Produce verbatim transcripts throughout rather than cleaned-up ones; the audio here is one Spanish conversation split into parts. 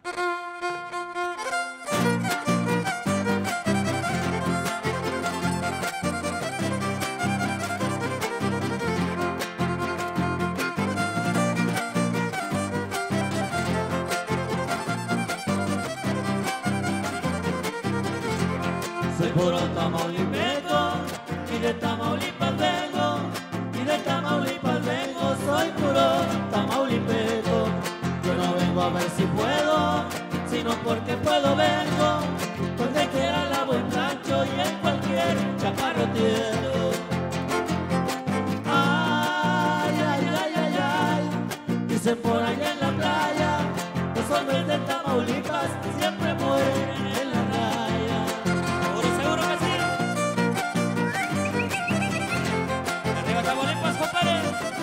Soy puro tamaulipeco y de Tamaulipas vengo, y de Tamaulipas vengo, soy puro tamaulipeco. Yo no vengo a ver si puedo, sino porque puedo vengo, donde quiera lavo el rancho y en cualquier chaparrotiero. Ay, ay, ay, ay, ay, dicen por allá en la playa, los hombres de Tamaulipas siempre mueren en la raya. Seguro, seguro que sí. Arriba Tamaulipas, compadre.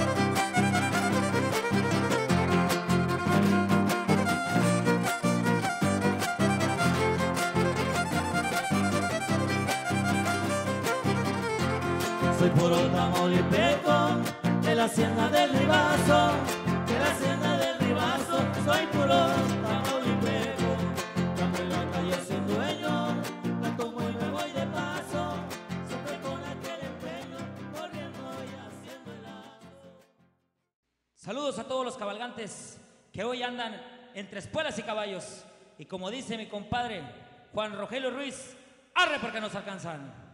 Soy puro tamaulipeco, de la hacienda del Ribazo, de la hacienda del Ribazo, soy puro tamaulipeco. Cambio en la calle sin dueño, la tomo y me voy de paso, siempre con aquel empeño, corriendo y haciendo el lazo. Saludos a todos los cabalgantes que hoy andan entre espuelas y caballos. Y como dice mi compadre Juan Rogelio Ruiz, arre porque nos alcanzan.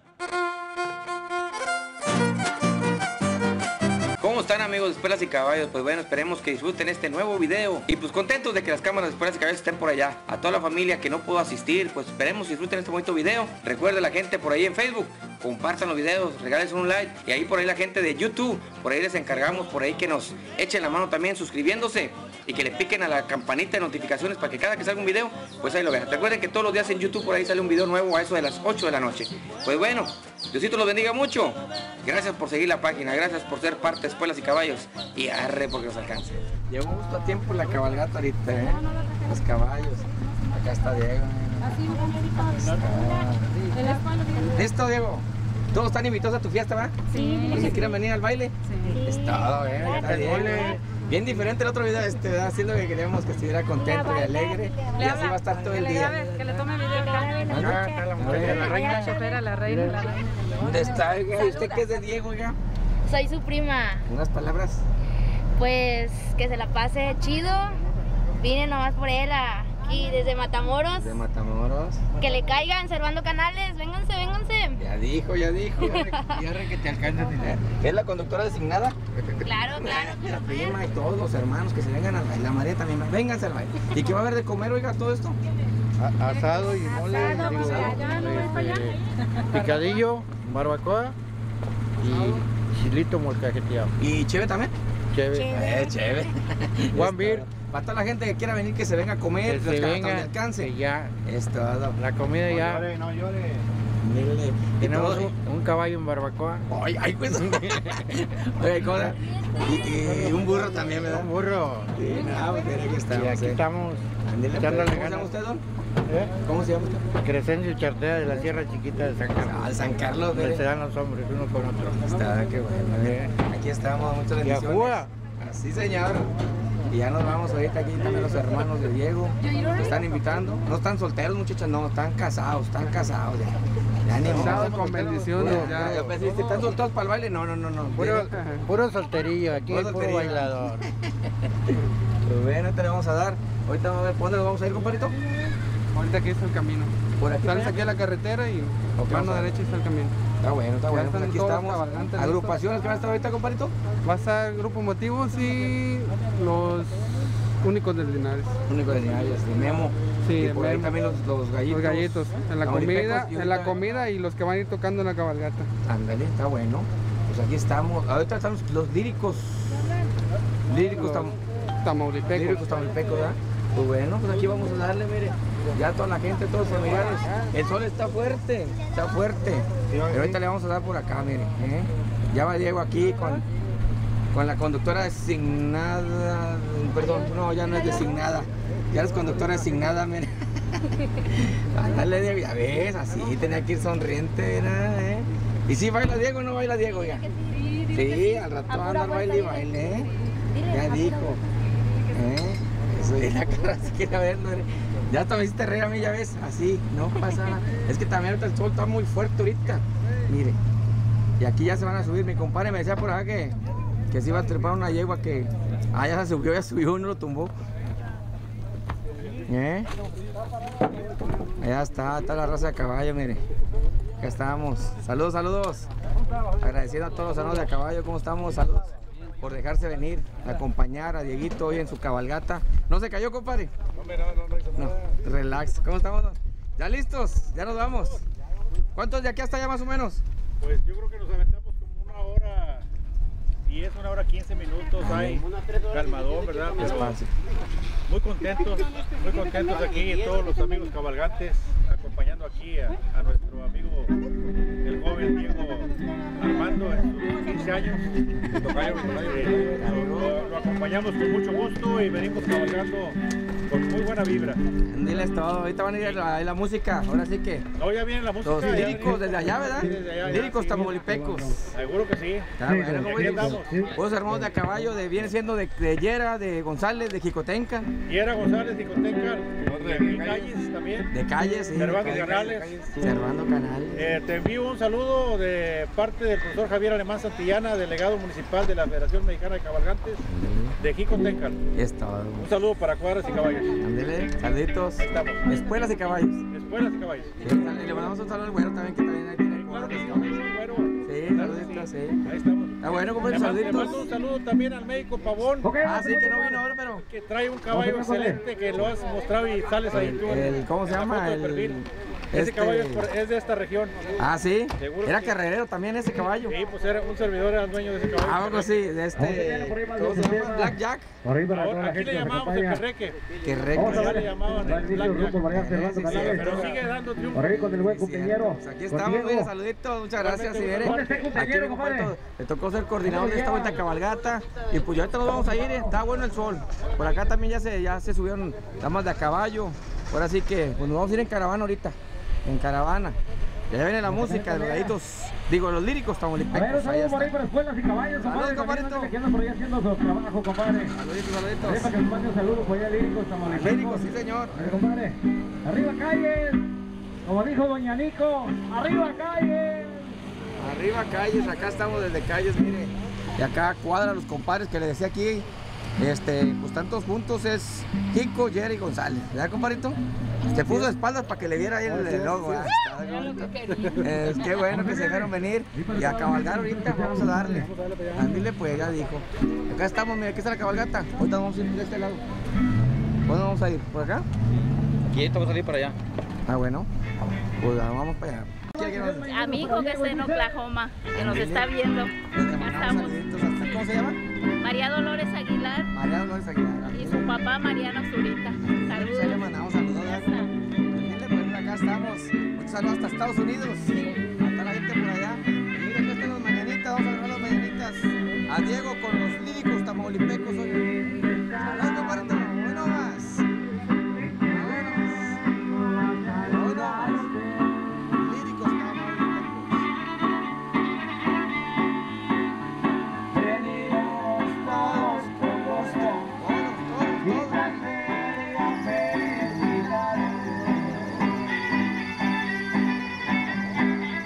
¿Cómo están, amigos de Espuelas y Caballos? Pues bueno, esperemos que disfruten este nuevo video. Y pues contentos de que las cámaras de Espuelas y Caballos estén por allá. A toda la familia que no pudo asistir, pues esperemos que disfruten este bonito video. Recuerden la gente por ahí en Facebook, compartan los videos, regálense un like. Y ahí por ahí la gente de YouTube, por ahí les encargamos, por ahí que nos echen la mano también suscribiéndose. Y que le piquen a la campanita de notificaciones para que cada que salga un video, pues ahí lo vean. Recuerden que todos los días en YouTube por ahí sale un video nuevo a eso de las ocho de la noche. Pues bueno, Diosito los bendiga mucho. Gracias por seguir la página, gracias por ser parte de Espuelas y Caballos. Y arre porque nos alcance. Llegó justo a tiempo la cabalgata ahorita, ¿eh? Los caballos. Acá está Diego. ¿Listo, Diego? ¿Todos están invitados a tu fiesta, va? Sí. ¿Y si quieren venir al baile? Sí. Es todo, ¿eh? Está Diego. Bien diferente el otro video, este, ¿verdad? Haciendo que queríamos que estuviera contento y alegre. Y así va a estar todo el día. Que le tome video acá. Acá está la mujer, la reina. La chofera, la reina, la reina. ¿Dónde está, oiga? ¿Usted qué es de Diego, oiga? Soy su prima. Unas palabras. Pues que se la pase chido. Vine nomás por él aquí desde Matamoros. De Matamoros. Que le caigan, Servando Canales. Vénganse, vénganse. Ya dijo, ya dijo. Ya re que te alcanza dinero. ¿Es la conductora designada? Claro, claro. La prima y todos los hermanos que se vengan al baile. La María también. Vénganse al baile. ¿Y qué va a haber de comer, oiga, todo esto? A- asado y mole, Asado, digo, pues, allá, no voy para allá. este, picadillo, barbacoa y chilito molcajeteado. ¿Y cheve también? Chévere. Eh, chévere. One beer, Para toda la gente que quiera venir, que se venga a comer, que los se que hasta venga, donde alcance. que ya, Es todo. la comida ya. No llore. Mire, y Tenemos todo- un, un caballo en barbacoa. Ay, ay, pues. Oye, cosa. Y, y un burro también, ¿verdad? Un burro. Sí, no, pues aquí Y estamos. aquí eh. estamos Ándele, pues. echándole ¿Cómo se llama ganas. usted, don? ¿Eh? ¿Cómo se llama usted? Crescencio Chartea de la Sierra Chiquita de San Carlos. Ah, San Carlos, Donde mire. se dan los hombres uno con otro. Está, qué bueno. mire. Aquí estamos, muchas Y a bendiciones. Cuba. Sí, señor. Y ya nos vamos ahorita aquí también los hermanos de Diego. Te están invitando. No están solteros, muchachos, no, están casados, están casados ya. Ya ni modo. Casados con bendiciones, Ya, ya. ya, pues, ¿viste? ¿Están solteros para el baile? No, no, no, no. Puro, puro solterillo, aquí Puro es puro solterillo. bailador. Pues bueno, te le vamos a dar. Ahorita vamos a ver, ¿por dónde nos vamos a ir, compadrito? Ahorita aquí está el camino. Por aquí. Sales aquí a la carretera y Ok, mano vamos a- derecha está el camino. Está bueno, está Ya bueno. Pues están aquí todos los estamos. cabalgantes Agrupaciones que van a estar ahorita, compadrito. Va a estar Grupo Motivos y los únicos del Linares. Único de Linares, de Memo. Sí, y de por ahí Memo. también los, los gallitos. Los gallitos. En la tamaulipecos, comida, y en la ahorita- comida y los que van a ir tocando en la cabalgata. Ándale, está bueno. Pues aquí estamos. Ahorita están los, los líricos. Líricos, Los tam, Tamaulipecos. líricos tamaulipecos, ¿verdad? Pues bueno, pues aquí vamos a darle, mire. Ya toda la gente, todos los familiares. El sol está fuerte, está fuerte. Pero ahorita le vamos a dar por acá, mire. ¿eh? Ya va Diego aquí con, con la conductora designada. Perdón, no, ya no es designada. Ya es conductora designada, mire. Ándale, Diego, ya ves, así tenía que ir sonriente, ¿verdad? ¿eh? ¿Y si baila Diego o no baila Diego, ya? Sí, al rato anda al baile y baile, ¿eh? Ya dijo. ¿eh? Sí, la cara se quiere ver, ¿no? Ya hasta me hiciste reír a mí, ya ves, así, no pasa nada. Es que también ahorita el sol está muy fuerte ahorita, mire. Y aquí ya se van a subir, mi compadre me decía por acá que, que se iba a trepar una yegua que... Ah, ya se subió, ya subió, uno lo tumbó. ¿Eh? Ya está, está la raza de caballo, mire. Acá estamos. Saludos, saludos. Agradeciendo a todos los saludos de caballo, ¿cómo estamos? Saludos por dejarse venir, a acompañar a Dieguito hoy en su cabalgata. ¿No se cayó, compadre? No, no, no, no hizo nada. No, relax. ¿Cómo estamos? ¿Ya listos? ¿Ya nos vamos? ¿Cuántos de aquí hasta allá más o menos? Pues yo creo que nos aventamos como una hora diez, una hora quince minutos. Hay calmadón, ¿verdad? Pero Despacio. muy contentos, muy contentos aquí, todos los amigos cabalgantes, acompañando aquí a, a nuestro amigo, el joven Diego Armando, en sus quince años. Tocayo, eh, lo, lo acompañamos con mucho gusto y venimos cabalgando con muy buena vibra. Diles todo, ahorita van a ir a la, a la música, ahora sí que. No, ya viene la música. Los ya líricos viene. desde allá, ¿verdad? Sí, desde allá, ya, Líricos sí, tamolipecos. Seguro que sí. Está bueno, Aquí compadre. andamos. Unos hermanos de a caballo, de, viene siendo de, de Yera, de González, de Jicotenca. Yera González, Jicotenca, de aquí Calles también. De Calles, sí. Cervantes Canales. Cervando Canales. Eh, te envío un saludo de parte del profesor Javier Alemán Santillana, delegado municipal de la Federación Mexicana de Cabalgantes de Jicotenca. Es todo. Un saludo para cuadras y caballos. Ándele, saluditos. Ahí estamos. Espuelas y caballos. Espuelas y caballos. Sí, y le mandamos un saludo al güero también, que también ahí tiene Claro que sí, cuadros. bueno. Sí, Claro que saluditos, sí. sí. Ahí estamos. Está bueno, compadre, Le mando- le saluditos. mando un saludo también al médico Pavón, Ah, sí, que no vino ahora, pero. que trae un caballo excelente que lo has mostrado y sales ahí tú. en- El, ¿Cómo se en la llama? foto de El, perfil. Ese este- caballo es, por- es de esta región. Ah, sí. Seguro Era que- carrerero también ese caballo. Sí, pues era un servidor, era el dueño de ese caballo. Ah, algo así, de este. ¿Cómo se llama? Black Jack. Ahora, aquí le llamamos el perreque. Que Allá recto. le llamaban el Black Jack. Sí, pero sigue dando triunfo. con el buen compañero. Pues aquí estamos, mire, saluditos, muchas gracias, si viene. Aquí mi compadre le tocó ser coordinador de esta vuelta cabalgata. Y pues ya ahorita nos vamos a ir, eh, está bueno el sol. Por acá también ya se, ya se subieron damas de a caballo. Ahora sí que pues nos vamos a ir en caravana ahorita, en caravana. Y allá viene la música de los gaditos, digo, los líricos tamoulipecos. A ver, un Ahí saludo por ahí está. para escuelas y caballos, Saludos, compadre. compadrito. Que andan por ahí haciendo su trabajo, compadre. Saluditos, Ahí saluditos. para que nos mande un saludo por allá, líricos, tamaulipecos. Líricos, sí señor. A ver, compadre. Arriba calles, como dijo Doña Nico, arriba calles. Arriba Calles, acá estamos desde Calles, mire. Y acá cuadra los compadres que le decía aquí. Este, pues tantos juntos es Jico, Jerry y González. ¿Verdad, compadrito? Se puso de espaldas para que le viera ahí el, el logo. ¿verdad? Es que bueno que se dejaron venir y a cabalgar ahorita. Vamos a darle. Andile, pues ya dijo. Acá estamos, mira, aquí está la cabalgata. Ahorita vamos a ir de este lado. ¿Dónde vamos a ir? ¿Por acá? Aquí vamos a salir para allá. Ah, bueno. Pues vamos para allá. A mi hijo que está en Oklahoma, que nos está viendo. Le Acá mandamos estamos. saluditos a- ¿Cómo se llama? María Dolores Aguilar María Dolores Aguilar. y su papá Mariano Zurita. Ya le Saludos. mandamos saludos. Ya está. Dile, pues acá estamos. Un saludo hasta Estados Unidos. Hasta la gente por allá. Y mira, acá están los mañanitas. Vamos a grabar las mañanitas. A Diego con los líricos tamaulipecos hoy. Saludos, compadrito. Hoy no más. Vámonos. Hoy no más. Líricos tamaulipecos. Venimos todos con gusto. Todos, todos, todos. Felicidades.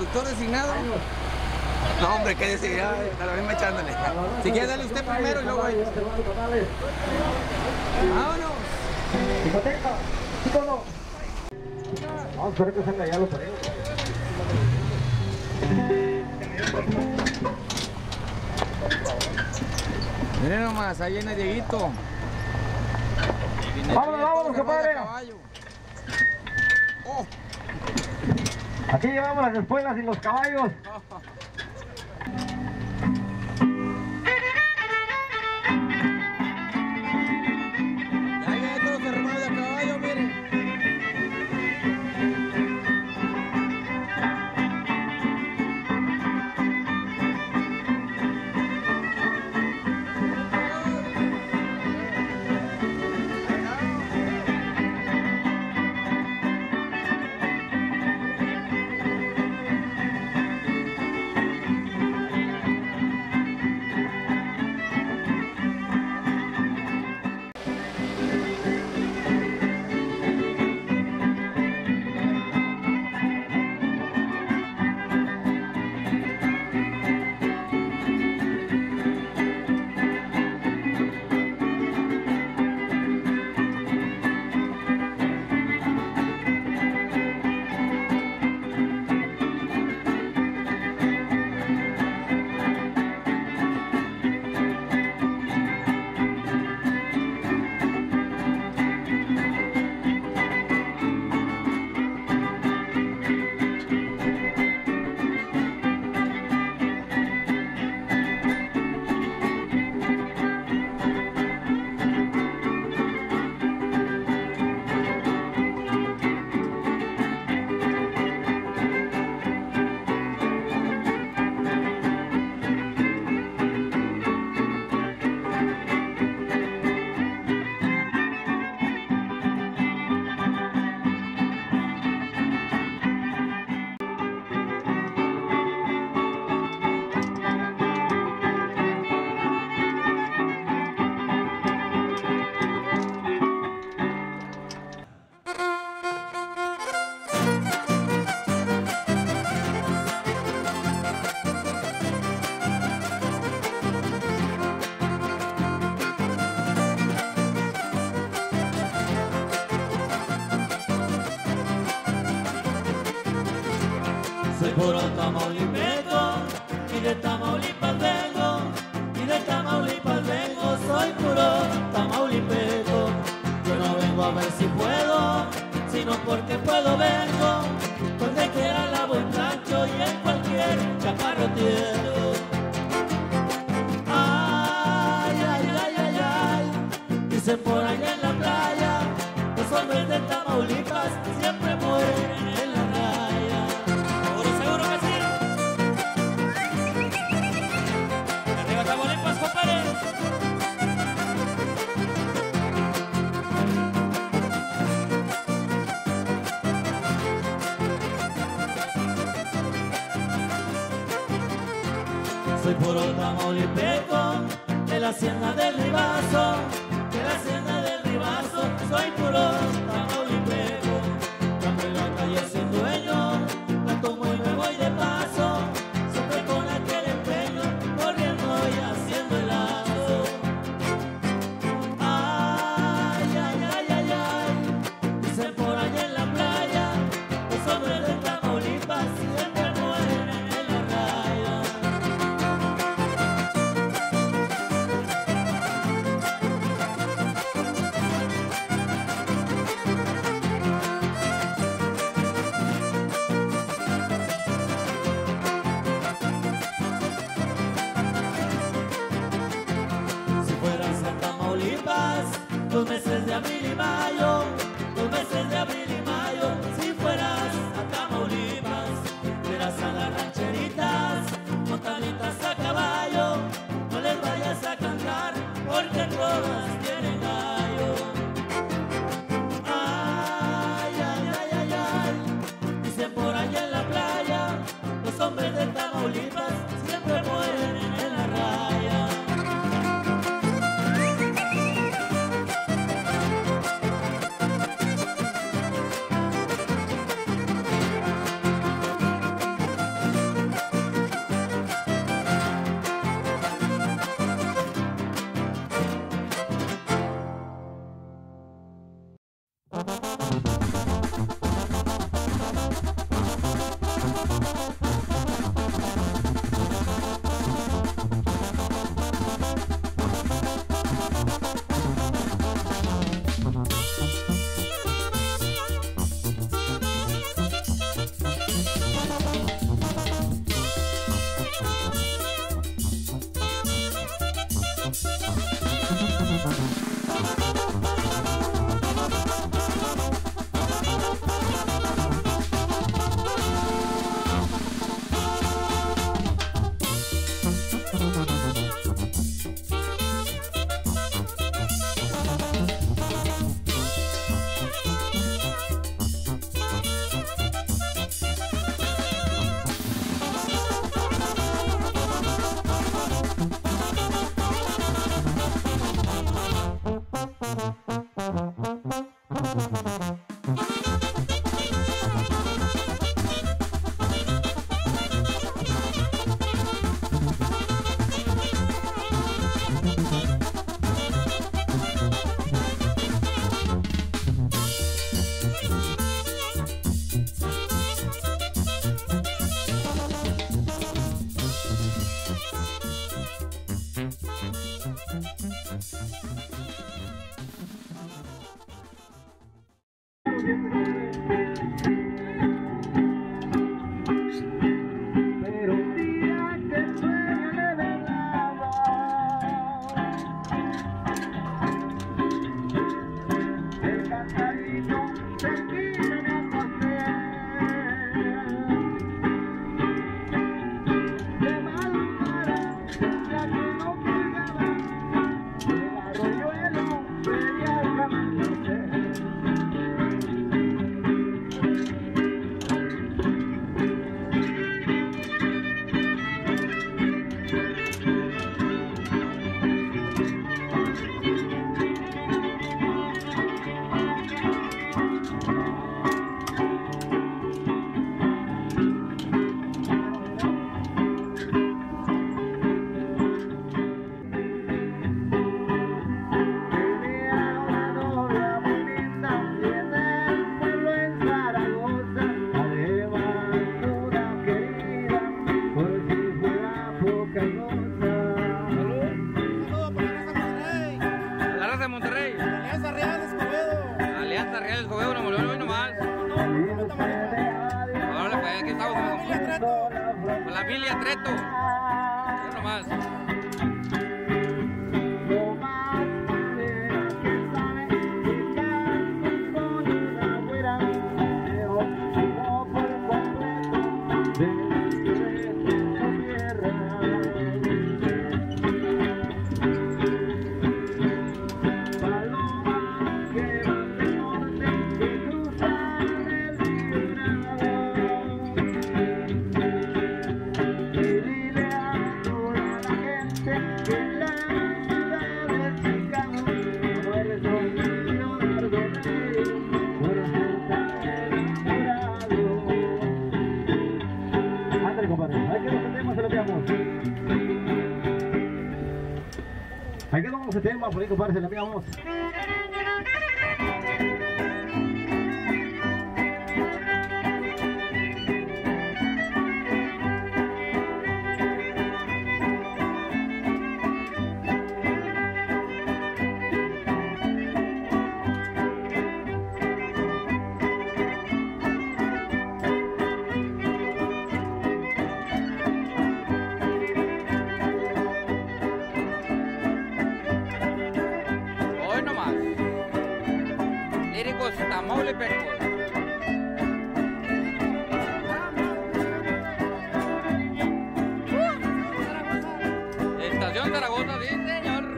conductor designado. No, hombre, qué decir, ya, la misma echándole. Si quiere, dale usted primero y luego ahí. Vámonos. Discoteca, chicos, no. Vamos a esperar que salga ya los paredes. Miren nomás, ahí viene Dieguito. Viene Vámonos, vámonos, compadre. Oh. Aquí llevamos las espuelas y los caballos. Ya viene todo armado de a caballo, miren. Soy puro tamaulipeco y de Tamaulipas vengo, y de Tamaulipas vengo, soy puro tamaulipeco. Yo no vengo a ver si puedo, sino porque puedo vengo, donde quiera lavo el plancho y en cualquier chaparrotiero. Ay, ay, ay, ay, ay, dicen por allá en la playa, los hombres de Tamaulipas siempre mueren en la raya. Seguro, seguro que sí. Arriba Tamaulipas, compadre. Soy puro tamaulipeco, de la hacienda del Ribazo, de la hacienda del Ribazo, soy puro tamaulipeco. Cambio en la calle sin dueño, la tomo y me voy de paso, siempre con aquel empeño, corriendo y haciendo el lazo. Ay, ay, ay, ay, ay, dicen por allá en la playa, los hombres de Tamaulipas siempre mueren en la raya. Si fueras a Tamaulipas, los meses de abril y mayo, los meses de abril y mayo, si fueras a Tamaulipas, verás a las rancheritas, montaditas a caballo, no les vayas a cantar, porque todas tienen gallo. Ay, ay, ay, ay, ay, dicen por allá en la playa, los hombres de Tamaulipas siempre mueren en la raya. familia Treto. Yo nomás. Ahí quedó ese tema, por ahí compadre, se la enviamos. Tamaulipeco. Estación Zaragoza, sí, señor.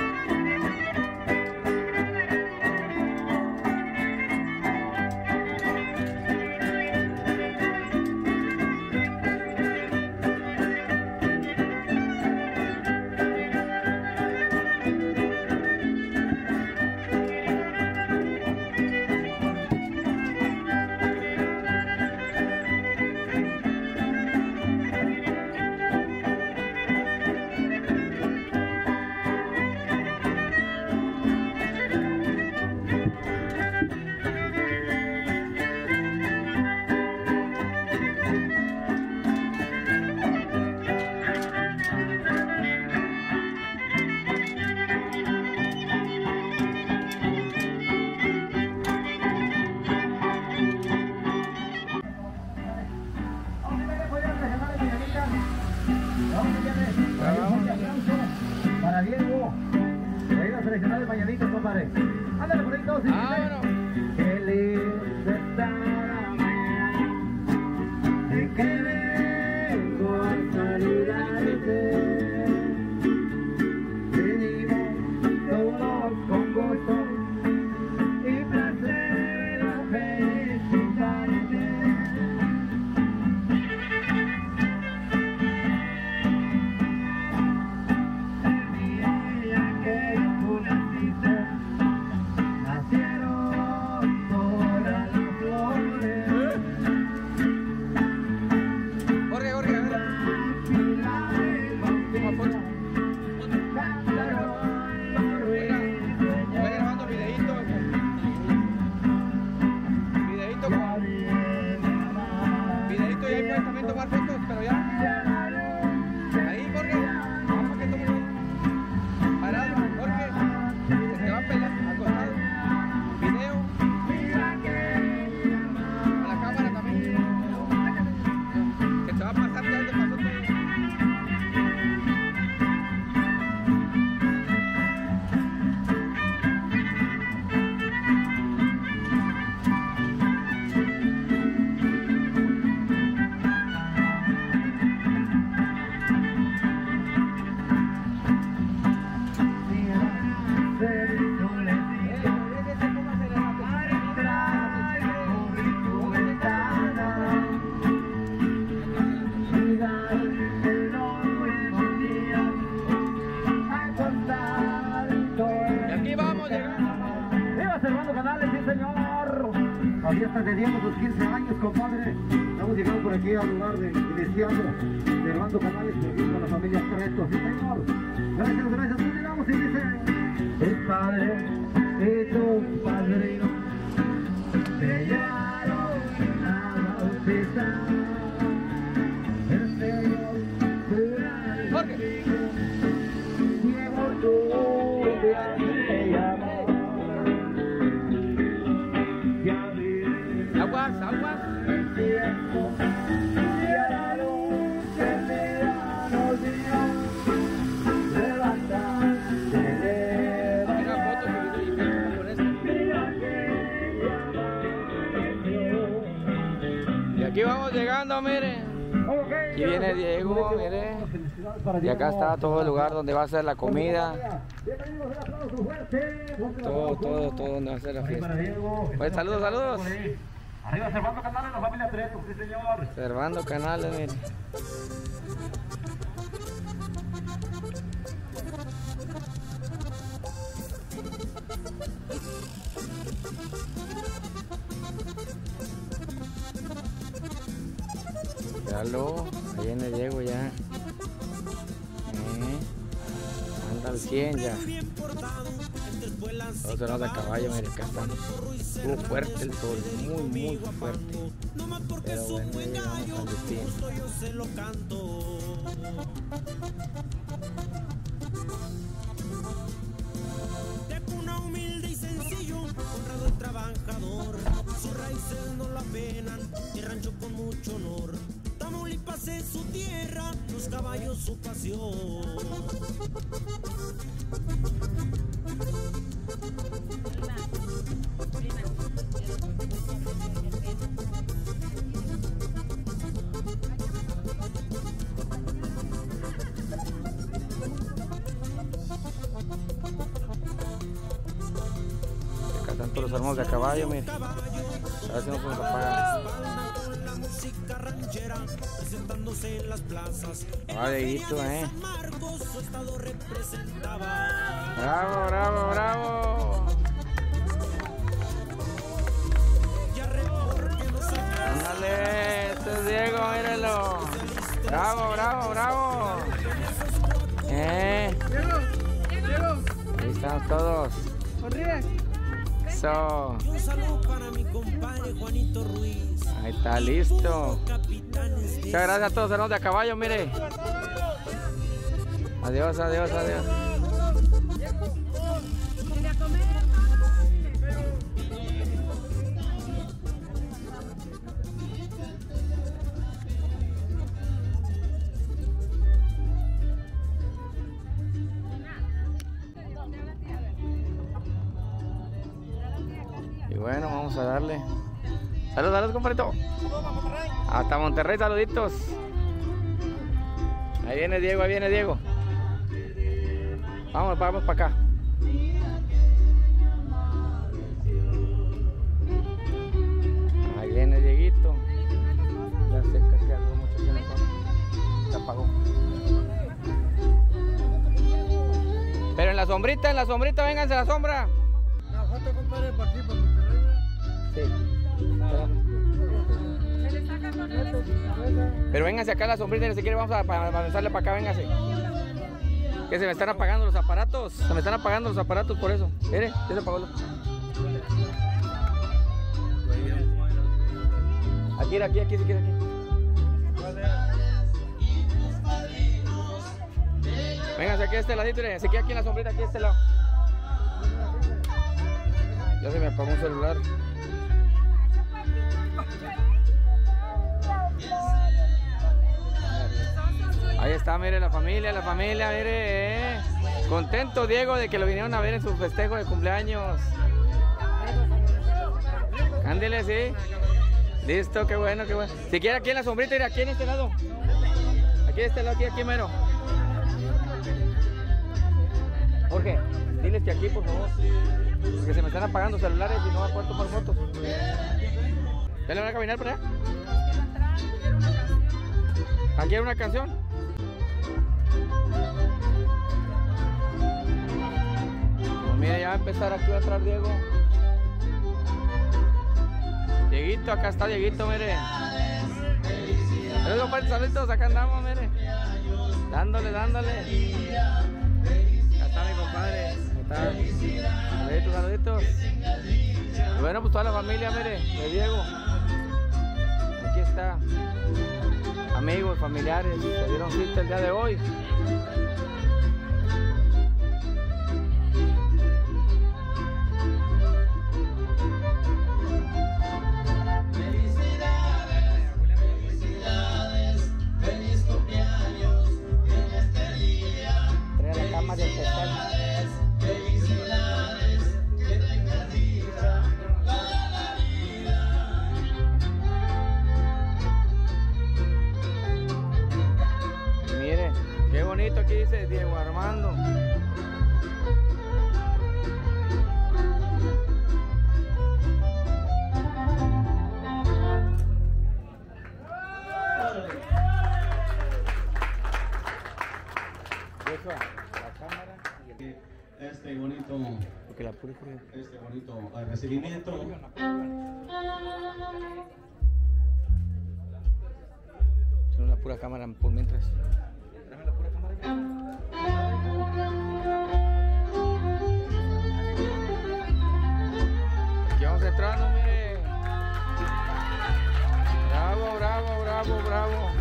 Para Diego, ahí las seleccionadas mañanitas, compadre. Ándale por ahí todos. Ah, bueno. Qué lindo está la mañana, de que vengo a saludarte. Venimos todos con gusto y placer a felicitarte. Fiestas de Diego, sus quince años, compadre. Estamos llegando por aquí al lugar de iniciando de Armando Canales, por aquí con la familia Treto, sí señor. Gracias, gracias. Continuamos y dice: el padre y tu padrino te llevaron a bautizar. El Señor será contigo, Diego, tú te llamas. Aguas, aguas. El tiempo y a la luz. Aquí vamos llegando, mire. Aquí viene Diego, mire. Y acá está todo el lugar donde va a ser la comida. Todo, todo, todo donde va a ser la fiesta. Pues saludos, saludos. Arriba Servando Canales, la familia Treto, sí señor. Servando Canales, mire. Míralo, ahí viene Diego ya. Eh, anda al cien ya. Todos se nos da caballo, mire, acá están. Estuvo fuerte el sol, muy, muy fuerte. Pero bueno, ya llegamos al destino. De cuna humilde y sencillo, honrado el trabajador. Sus raíces no lo apenan, y rancho con mucho honor. Tamaulipas es su tierra, los caballos su pasión. Acá están todos los armos de caballo, mire. A ver si no podemos apagar. Ah, Dieguito, eh. Bravo, bravo, bravo. Ándale, este es Diego, míralo. Bravo, bravo, bravo. Eh. Ahí estamos todos. Eso. Un saludo para mi compadre Juanito Ruiz. Ahí está, listo. Muchas gracias a todos, hermanos de a caballo, mire. Adiós, adiós, adiós. Y bueno, vamos a darle. Saludos, saludos, compadrito. Hasta Monterrey, saluditos. Ahí viene Diego, ahí viene Diego. Vamos, vamos para acá. Ahí viene Dieguito. Ya sé que se hace mucho tiempo. Se apagó. Pero en la sombrita, en la sombrita, vénganse a la sombra. La foto, compadre, por aquí, por Monterrey. Sí. Pero vénganse acá a la sombrita, ni siquiera vamos a avanzarle para acá, vénganse. Que se me están apagando los aparatos, se me están apagando los aparatos por eso. Mire, ya se apagó. Aquí, aquí, aquí, aquí, aquí. Vénganse aquí a este ladito, se queda aquí en la sombrita, aquí a este lado. Ya se me apagó un celular. Ahí está, mire la familia, la familia, mire, eh. Contento Diego de que lo vinieron a ver en su festejo de cumpleaños. Ándele, sí. Listo, qué bueno, qué bueno. Si quiere aquí en la sombrita, ir aquí en este lado. Aquí en este lado, aquí, aquí mero. Jorge, diles que aquí, por favor. Porque se me están apagando celulares y no me puedo tomar fotos. ¿Ya le van a caminar por allá? ¿Aquí hay una canción? Pues mire, ya va a empezar aquí atrás Diego. Dieguito, acá está Dieguito, mire. Saludos, compadre, saludos, acá andamos, mire. Dándole, dándole. Acá está mi compadre. Ahí está. Saluditos, saluditos. Y bueno, pues toda la familia, mire, de Diego. Aquí está. Amigos, familiares, se dieron cita el día de hoy. bonito, aquí dice Diego Armando. Este bonito, porque la pura este bonito uh, recibimiento. Son la pura cámara por mientras. Dame la pura cámara. Aquí vamos entrando, mire. Bravo, bravo, bravo, bravo.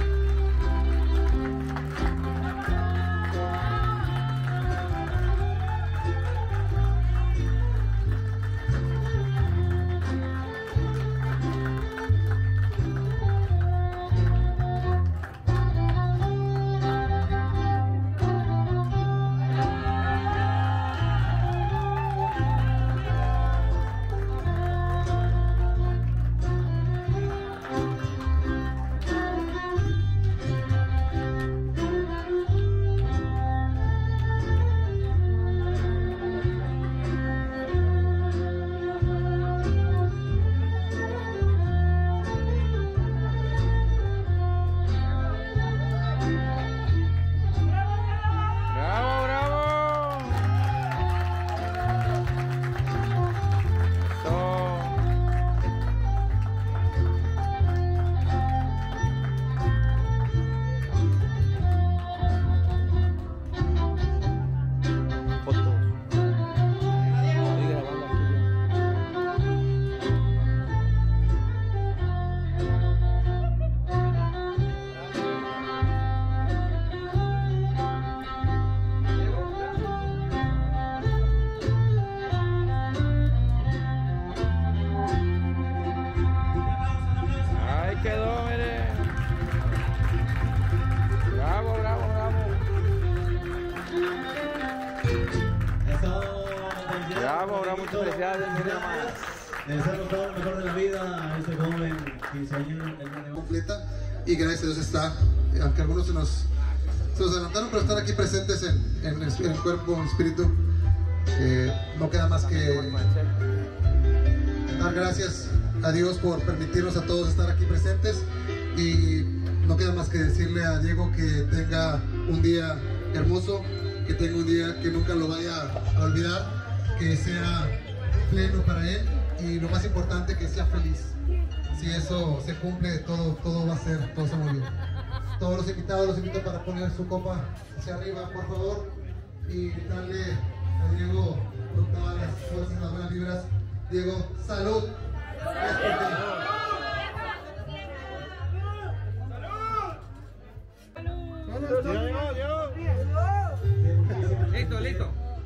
Bravo, bravo, muchas felicidades, mire nomás. Les deseo todo lo mejor de la vida a este joven quinceañero completa, y gracias a Dios está, aunque algunos se nos, se nos adelantaron, pero están aquí presentes en, en, el, en el cuerpo, en el espíritu. Eh, no queda más que dar gracias a Dios por permitirnos a todos estar aquí presentes, y no queda más que decirle a Diego que tenga un día hermoso, que tenga un día que nunca lo vaya a olvidar, que sea pleno para él, y lo más importante, que sea feliz. Si eso se cumple, todo, todo va a ser, todo se muy bien. Todos los invitados los invito para poner su copa hacia arriba, por favor, y darle a Diego con todas las fuerzas y las buenas vibras. Diego, salud. Listo, listo.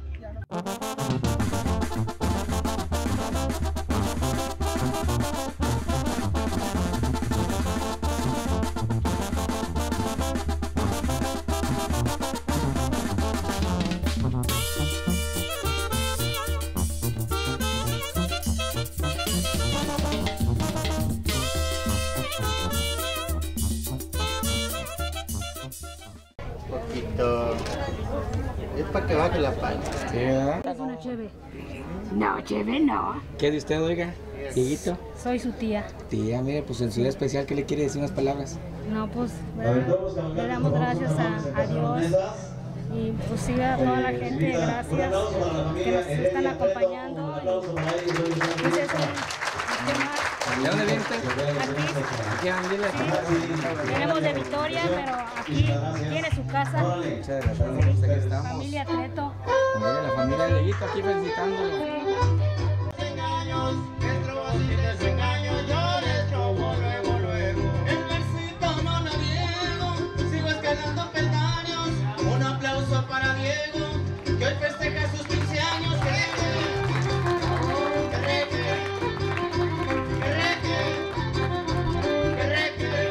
Poquito. Es para que baje la panza. Sí, ¿verdad? Es una cheve. No, cheve no. ¿Qué de usted, oiga? Dieguito. Soy su tía. Tía, mire, pues en su día especial, ¿qué le quiere decir unas palabras? No, pues, bueno, le damos gracias a, a Dios. Y pues siga a toda la gente, gracias, que nos están acompañando. Y, pues, este, ¿De dónde viene usted? Aquí. Sí, venimos de Victoria, pero aquí tiene su casa. Muchas gracias, aquí estamos. Familia Treto. Mira, la familia de Dieguito aquí felicitándolo. Un aplauso para Diego, que hoy festeja sus quince años. Que reque, que reque, que reque.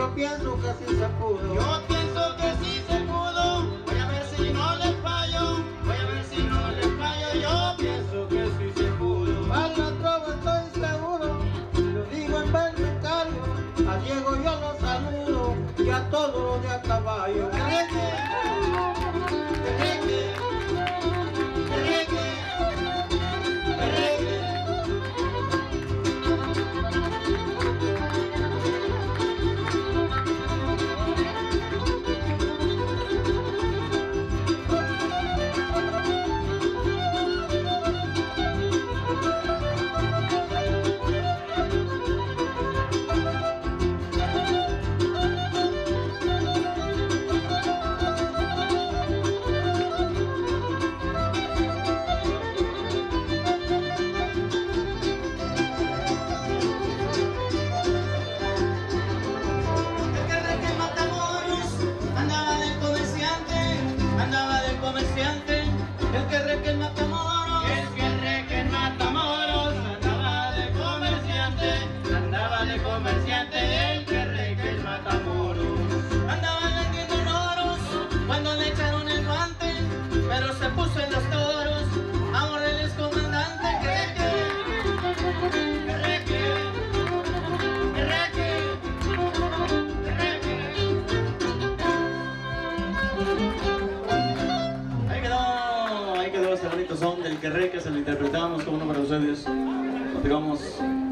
yo pienso que sí se pudo. Yo pienso que sí se pudo. Voy a ver si no les fallo. Voy a ver si no les fallo. Yo pienso que sí se pudo. Para la trova estoy seguro. Lo digo en vez de cargo. A Diego yo lo saludo. Y a todos los de a caballo. Son del Querré, que se lo interpretamos como uno para ustedes. Digamos.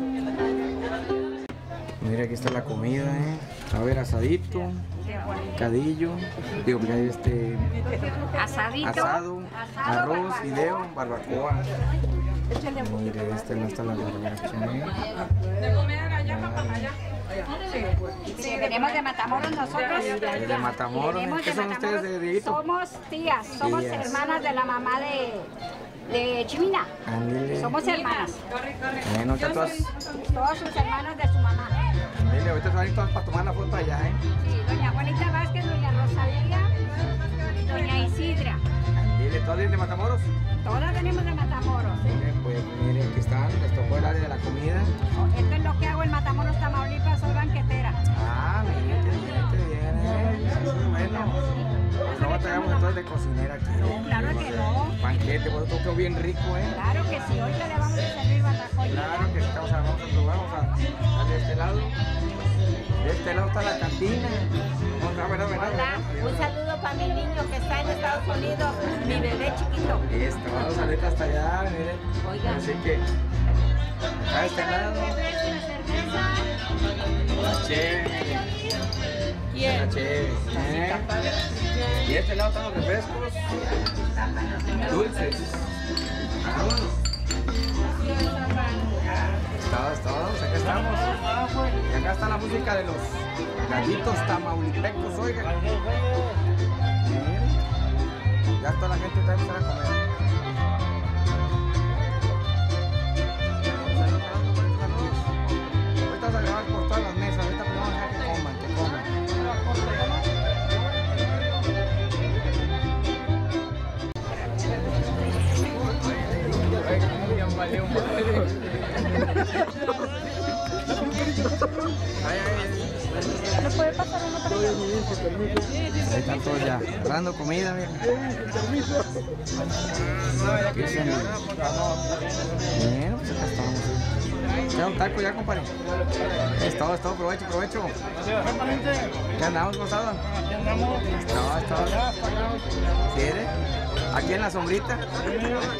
Mira, aquí está la comida, eh. A ver, asadito, cadillo, digo, este, Asadito, asado, asado, arroz, barbacoa. fideo, barbacoa. Mire, este no está la barbacoa. De comer allá para allá. Sí, venimos de Matamoros nosotros. De Matamoros, Venimos ¿qué de son Matamoros. ustedes de Dieguito? Somos tías, somos Tías. hermanas de la mamá de, de Chimina. Ándale. Somos hermanas. Bueno, ahorita todas, Todas sus hermanas de su mamá. ándale, ahorita se van a ir todas para tomar la foto allá, eh. Sí, doña Juanita Vázquez, doña Rosalía, doña Isidra. Ándale, ¿todas vienen de Matamoros? Todas venimos de Matamoros. Mire, pues miren, aquí están, les tocó el área de la comida. Esto es lo que hago en Matamoros, Tamaulipas, soy banquetera. Ah, mire, qué bien, qué bien, eh. Muy bueno. No traigamos entonces de cocinera aquí. No, claro que no. Banquete, por eso quedó bien rico, eh. Claro que sí, ahorita le vamos a servir batacoya. Claro que sí, vamos a, vamos a probar, vamos a, a de este lado. De este lado está la cantina. Vamos a ver, a ver, a ver. Hola, un saludo para mi niño que está en Estados Unidos, mi bebé chiquito. Listo, vamos ahorita hasta allá, miren. Oiga. Así que, a este lado. La chévere. ¿Quién? La chévere. ¿Eh? Y de este lado están los refrescos. Dulces. Vámonos. Todos, todos, acá estamos. Y acá está la música de los gallitos tamaulipecos, oigan. Miren. Ya toda la gente está empezando a comer. Ahorita vamos a grabar por todas las mesas, ahorita primero vamos a dejar que coman, que coman. ¿No puede pasar uno para allá? Ahí están todos ya, agarrando comida, miren. Aquí se me... Bueno, pues acá estamos. ¿Queda un taco ya, compadre? Es todo, es todo, provecho, provecho. ¿Qué andamos, Gonzalo? Aquí andamos. Es todo, es todo. ¿Sí eres? Aquí en la sombrita. A ver qué le puedo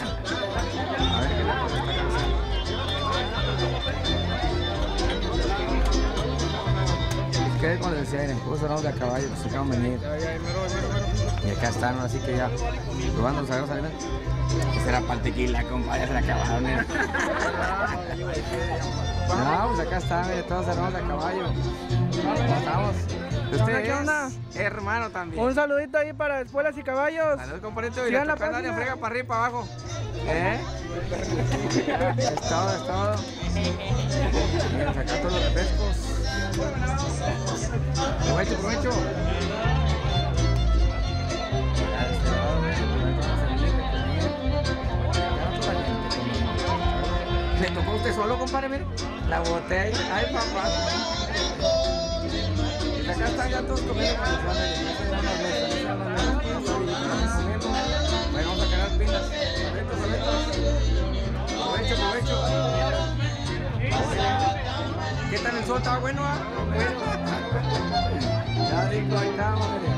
¿Qué es cuando decía? Miren, todos sonamos de a caballo, que se acaban de venir. Y acá están, así que ya, probando los agarros alimentos. Esa era para el tequila, compadre, se la acabaron. ¿Eh? No, pues acá están, miren, todos sonamos de a caballo. ¿Cómo estamos? ¿Usted ¿Qué onda? es hermano también? Un saludito ahí para Espuelas y Caballos. Saludos, compadrito, y Sigan la la tocando página. en frega para arriba y para abajo. ¿Eh? Es todo, es todo. Miren, acá todos los refrescos. Provecho, provecho. ¿Le tocó a usted solo, compadre? Mire, la botella. Ay, papá. acá están ya todos comiendo. Vamos a cargar pilas. Aprovecho, aprovecho. ¿Qué tal el sol? ¿Estaba bueno? ¿Ah? Bueno. Ya digo, ahí estamos, mire.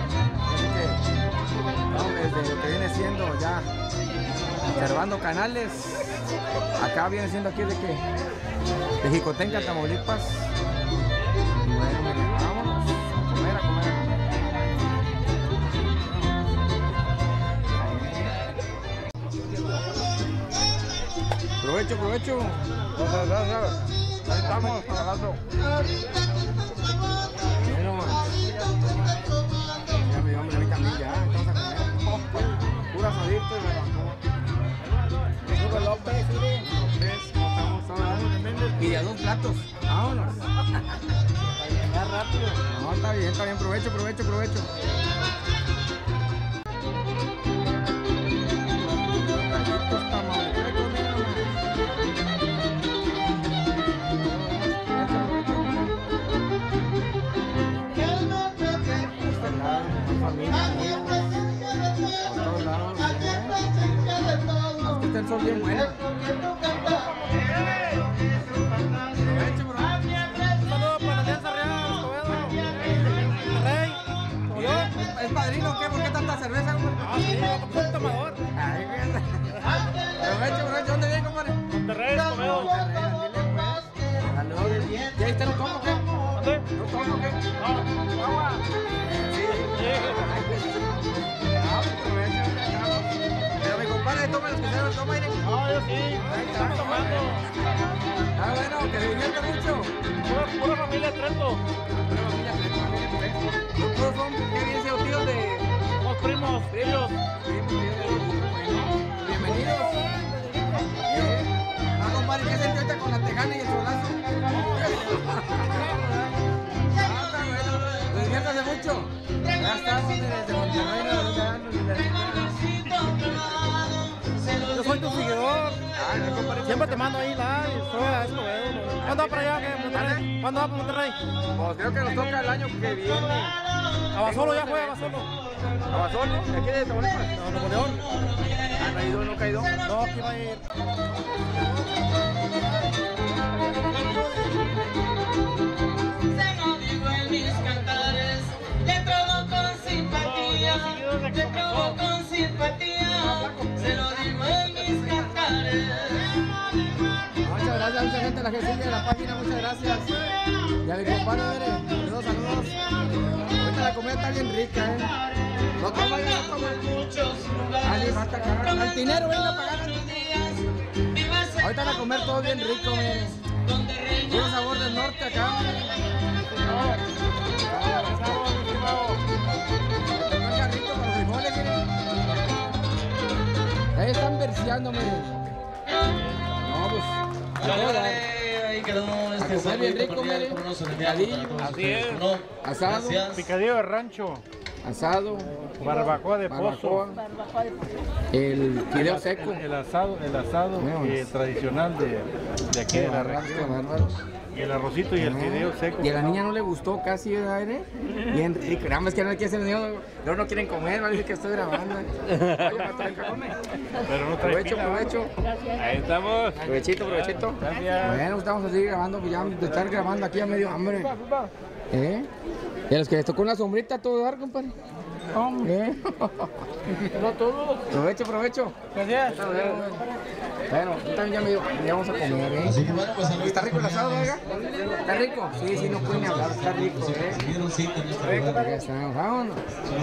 Vamos desde lo que viene siendo ya observando canales. Acá viene siendo aquí de que de Jicotenca, Tamaulipas. Y bueno, mire, vámonos a comer, a comer, a comer. Provecho, provecho. Gracias, gracias. Ahí estamos, pagazo. Bueno, ya me dio hambre a mí también, ya. Estamos a comer. Pura asadito y me lo López, López, ¿cómo estamos? Y de a dos platos. Vámonos. Para llegar rápido. No, está bien, está bien. Provecho, provecho, provecho. El sol bien bueno. Saludos para la Alianza Real, Escobedo, Rey, ¿Es padrino o qué? ¿Por qué tanta cerveza, compadre? Ah, sí, soy un tomador. Ay, bien. Provecho, provecho, ¿dónde viene, compadre? Monterrey, Escobedo. Saludos. ¿Y ahí está el tomo, qué? ¿Dónde? ¿El tomo, qué? No, agua. Sí. Ah, provecho. Pero mi compadre toma los que se dan, toma aire. No, yo sí, están tomando. Ah, bueno, que se divierta mucho. Pura, pura familia Trento. Pura familia Trento, familia Trento. ¿Los todos son, qué bien sido tíos de...? Somos primos, tíos. Bienvenidos. Ah, compadre, ¿qué sentió ahorita con la tejana y el solazo? Ah, está bueno. Diviértase mucho. Ya estamos desde Monterrey. Yo soy tu seguidor. Siempre te mando ahí la y soy a Escobedo. ¿Cuándo va para allá? ¿Qué? ¿Monterrey? ¿Cuándo va para Monterrey? Pues creo que nos toca el año que viene. Abasolo ya fue, Abasolo. ¿Abasolo? ¿De aquí de Tamaulipas? No, Nuevo León. ¿Ah, no ha ido, nunca ha ido? No, aquí va a ir. Se lo digo en mis cantares, le trobo con simpatía, le trobo con simpatía, se lo digo en mis cantares. Muchas gracias, mucha gente, la que sigue de la página, muchas gracias. Y a mi compadre, mire, saludos, saludos. Ahorita la comida está bien rica, eh. No toma, no toma. Ali, falta acá. Al dinero, venga a pagar antes. Ahorita van a comer todo bien rico, mire. Tiene sabor del norte acá, mire. Un carrito con los frijoles, mire. Ahí están verseando, mire. No, pues. Ahí quedó este a comer bien rico, mire. Picadillo. Así es. Asado. Picadillo de rancho. Asado. Barbacoa de pozo. Barbacoa. El fideo seco. El, el asado, el asado eh, tradicional de, de aquí de la región. Y el arrocito y el fideo seco. Y a la niña no le gustó casi el aire. Bien rico. Nada más que no le quiere hacer el niño. No, no quieren comer, va a decir que estoy grabando. Oye, pero no trae provecho, pila, provecho. Ahí estamos. Provechito, provechito. Gracias. Bueno, estamos así grabando, pues ya de estar grabando aquí a medio hambre. ¿Eh? Y a los que les tocó una sombrita a todo dar, compadre. ¿Eh? No todos. Provecho, provecho. Gracias. Bueno, yo también ya me dio, ya vamos a comer, ¿eh? Así que bueno, pues ¿Está rico el asado, oiga? ¿Está rico? Sí, sí, no pueden hablar, está rico, ¿eh? Ya estamos, vámonos.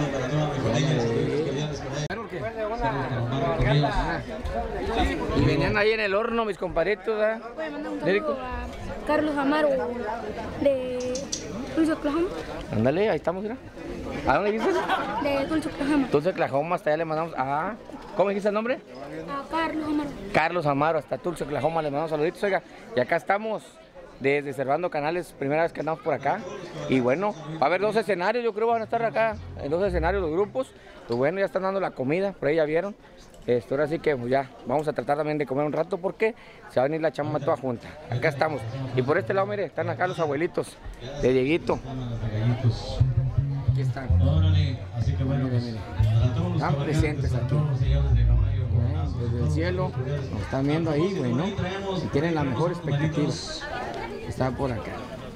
Y venían ahí en el horno mis compadritos, ¿verdad? Voy a mandar un saludo a Carlos Amaro de Tulsa, Oklahoma. Ándale, ahí estamos, mira. ¿A dónde dijiste? De Tulsa, Oklahoma. Tulsa, Oklahoma, hasta allá le mandamos. Ah, ¿cómo dijiste el nombre? A Carlos Amaro. Carlos Amaro, hasta Tulsa, Oklahoma, le mandamos saluditos, oiga. Y acá estamos desde Servando Canales, primera vez que andamos por acá. Y bueno, va a haber dos escenarios, yo creo van a estar acá, en dos escenarios los grupos. Pues bueno, ya están dando la comida, por ahí ya vieron. Esto, ahora sí que pues ya vamos a tratar también de comer un rato porque se va a venir la chamba toda junta. Acá estamos. Y por este lado, mire, están acá los abuelitos de Dieguito. Aquí están. Así que bueno, mire, mire. Están presentes aquí. Desde el cielo nos están viendo ahí, bueno, y tienen la mejor expectativa. Están por acá.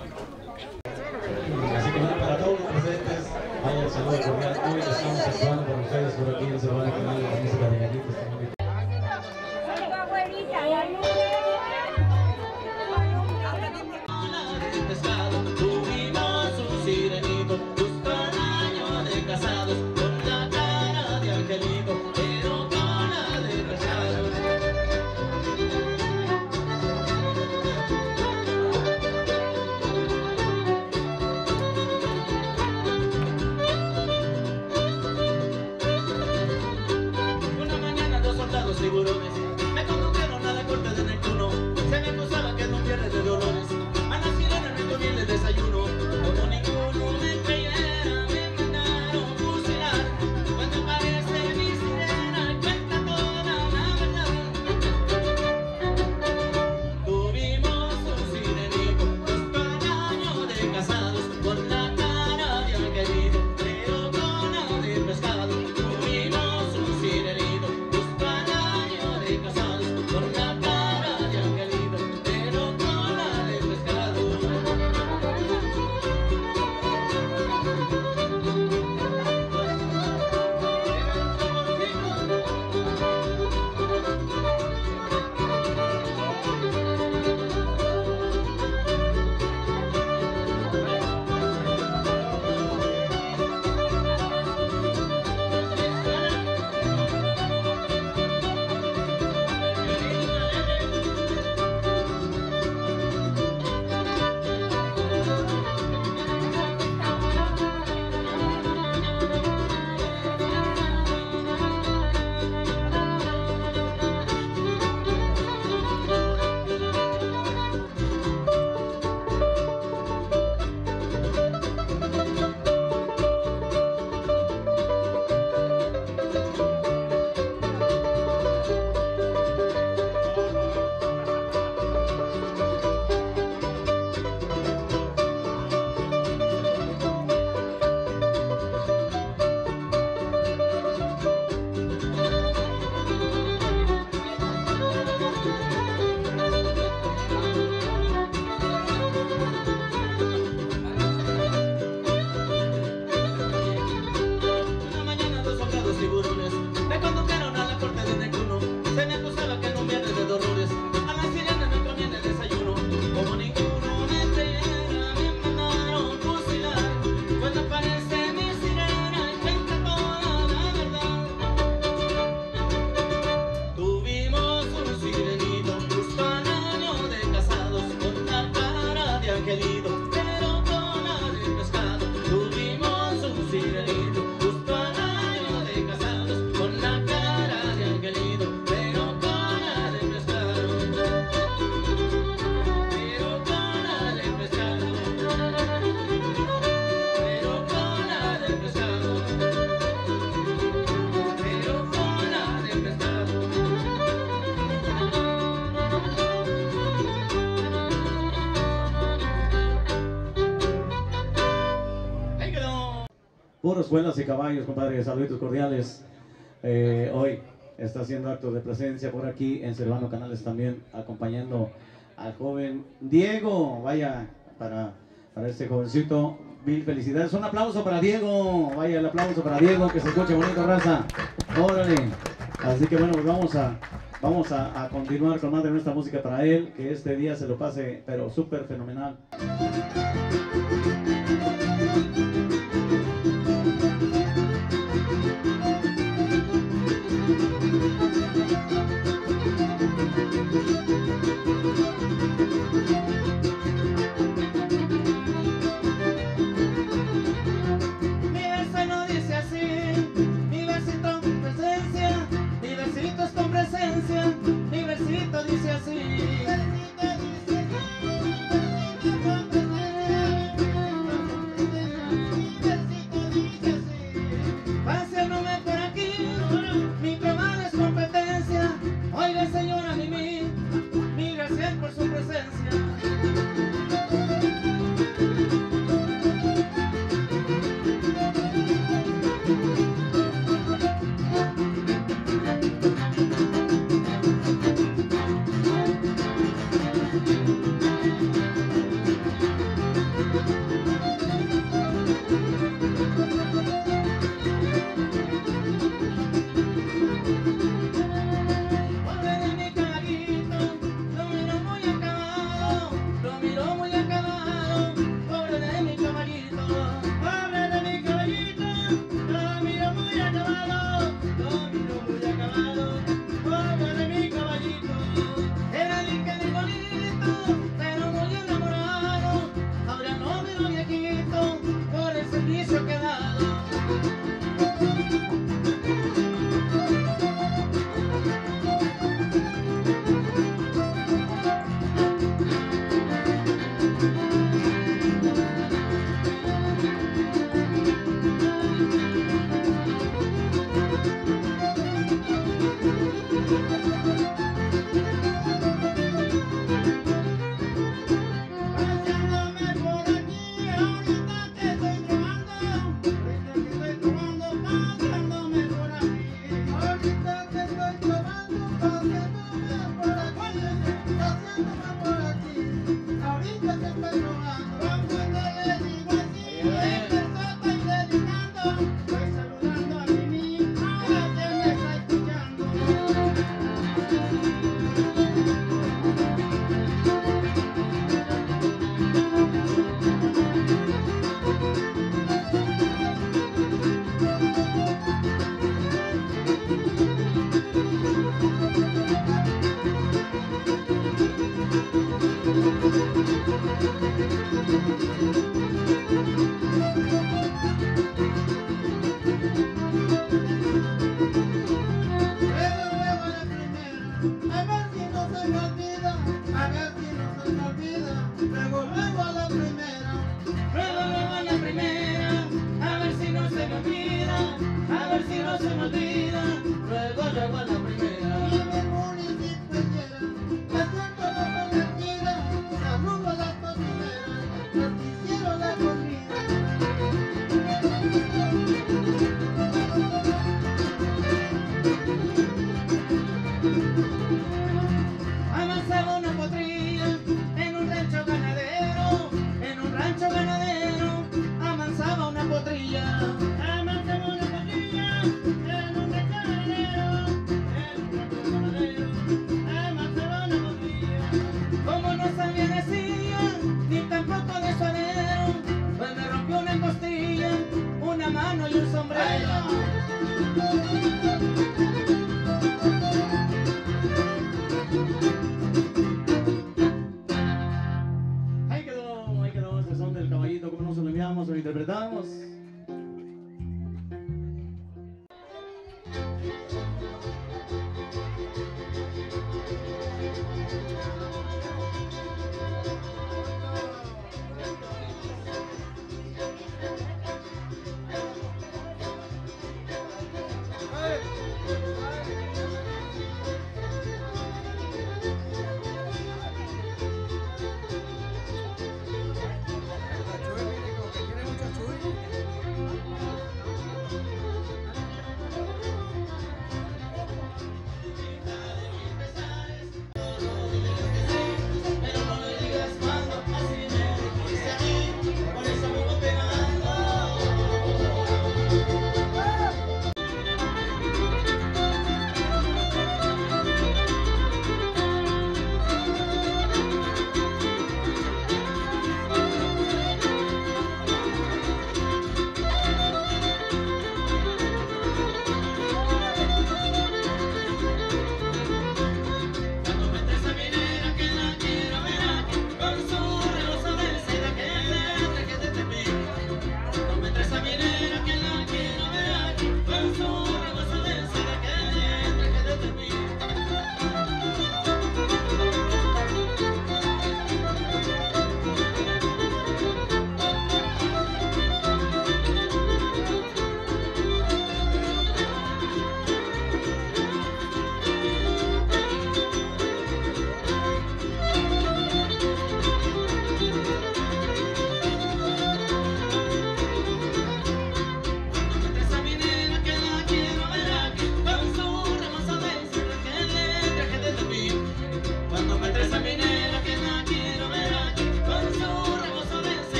Así que bueno, para todos los presentes, vaya el saludo cordial. Hoy estamos actuando con ustedes por aquí en Servando Canales, la música de Gallitos. Tuvimos un sirenito, justo al año de casados, con la cara de angelito, pero cara de pescado. Una mañana dos soldados tiburones me condujeron a la corte de Neptuno. Se me acusaba que no pierde de dolores. A la sirena me comí el desayuno. Como ninguno me creyera, me mandaron fusilar. Cuando aparece mi sirena, cuenta toda la verdad. Tuvimos un sirenito, justo al año de casados, con la cara de angelito, pero cola de pescado. Tuvimos un sirenito, justo al año de casados, con la cara de angelito, pero cola de pescado. Una mañana dos soldados tiburones me condujeron a la corte de Neptuno. Se me acusaba que no pierde de dolores. A la sirena me comí en el desayuno. Como ninguno me creyera, me mandaron fusilar. Cuando aparece mi sirena, cuenta toda la verdad. Tuvimos un sirenito, justo al año de casados, con la cara de angelito, pero cola de pescado. Tuvimos un sirenito, justo al año de casados, con la cara de angelito, pero cola de pescado. Pero cola de pescado. Pero cola de pescado. Pero cola de pescado. Ahí quedó. Puros buenas y caballos, compadre, saluditos cordiales. Eh, hoy está haciendo actos de presencia por aquí en Servando Canales también, acompañando al joven Diego. Vaya, para, para este jovencito, mil felicidades. Un aplauso para Diego. Vaya, el aplauso para Diego, que se escuche bonito, raza. Órale. Así que bueno, pues vamos a, vamos a, a continuar con más de nuestra música para él, que este día se lo pase, pero súper fenomenal. Mi verso no dice así, mi versito con presencia, mi versito es con presencia, mi versito dice así. acabado, lo miro muy acabado. Póngale mi caballito. Era lindo y bonito, pero muy enamorado. Ahora no me lo viejito por el servicio que he dado. Amasaba una potrilla en un rancho ganadero, en un rancho ganadero, amansaba una potrilla. Amansaba una potrilla en un rancho ganadero, en un rancho ganadero, amansaba una potrilla. Como no sabía decir, ni tampoco de suadero, pues me rompió una costilla, una mano y un sombrero. Ahí quedó, ahí quedó ese son del caballito, como nos lo enviamos o interpretamos.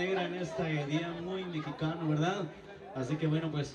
negra en este día muy mexicano, ¿verdad? Así que bueno, pues...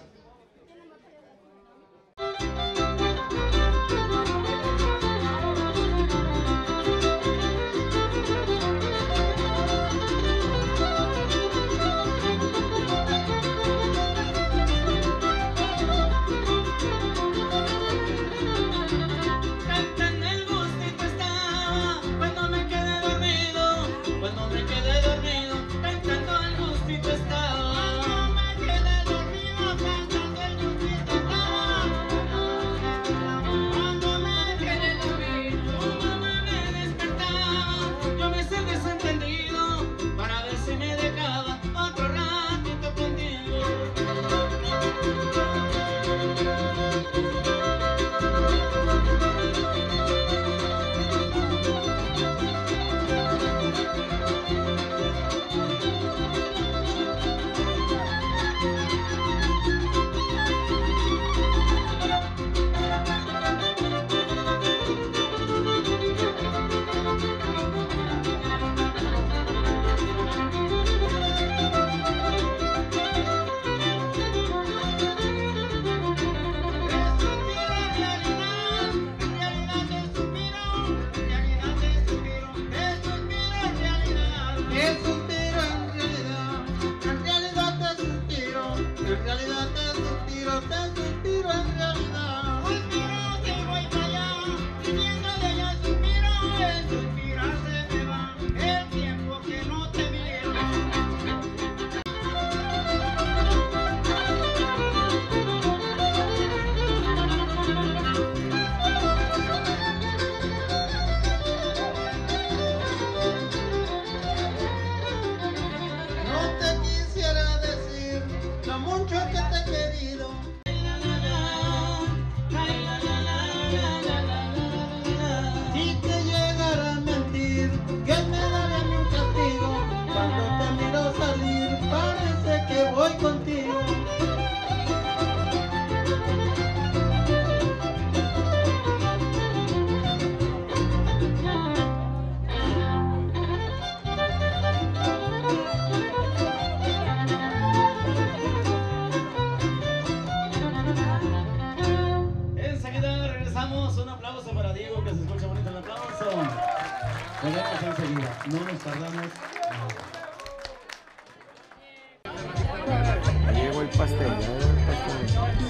Un aplauso para Diego, que se escucha bonito el aplauso. Volvemos enseguida, no nos tardamos. Ahí llegó el pastel, ¿eh? El pastel.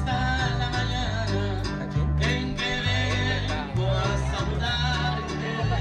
En que vengo a saludarte.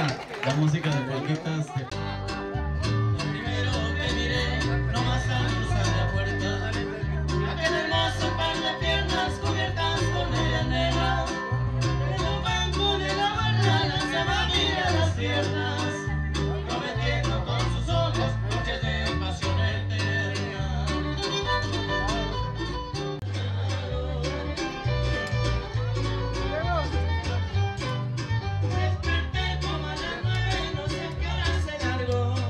la, la música de polquitas. Primero que miré, no más a cruzar la puerta, aquel hermoso par de piernas cubiertas con media negra, en un banco de la barra lanzaba mira las piernas, prometiendo con sus ojos noches de pasión eterna. Desperté como a las nueve, no sé qué hora se largó.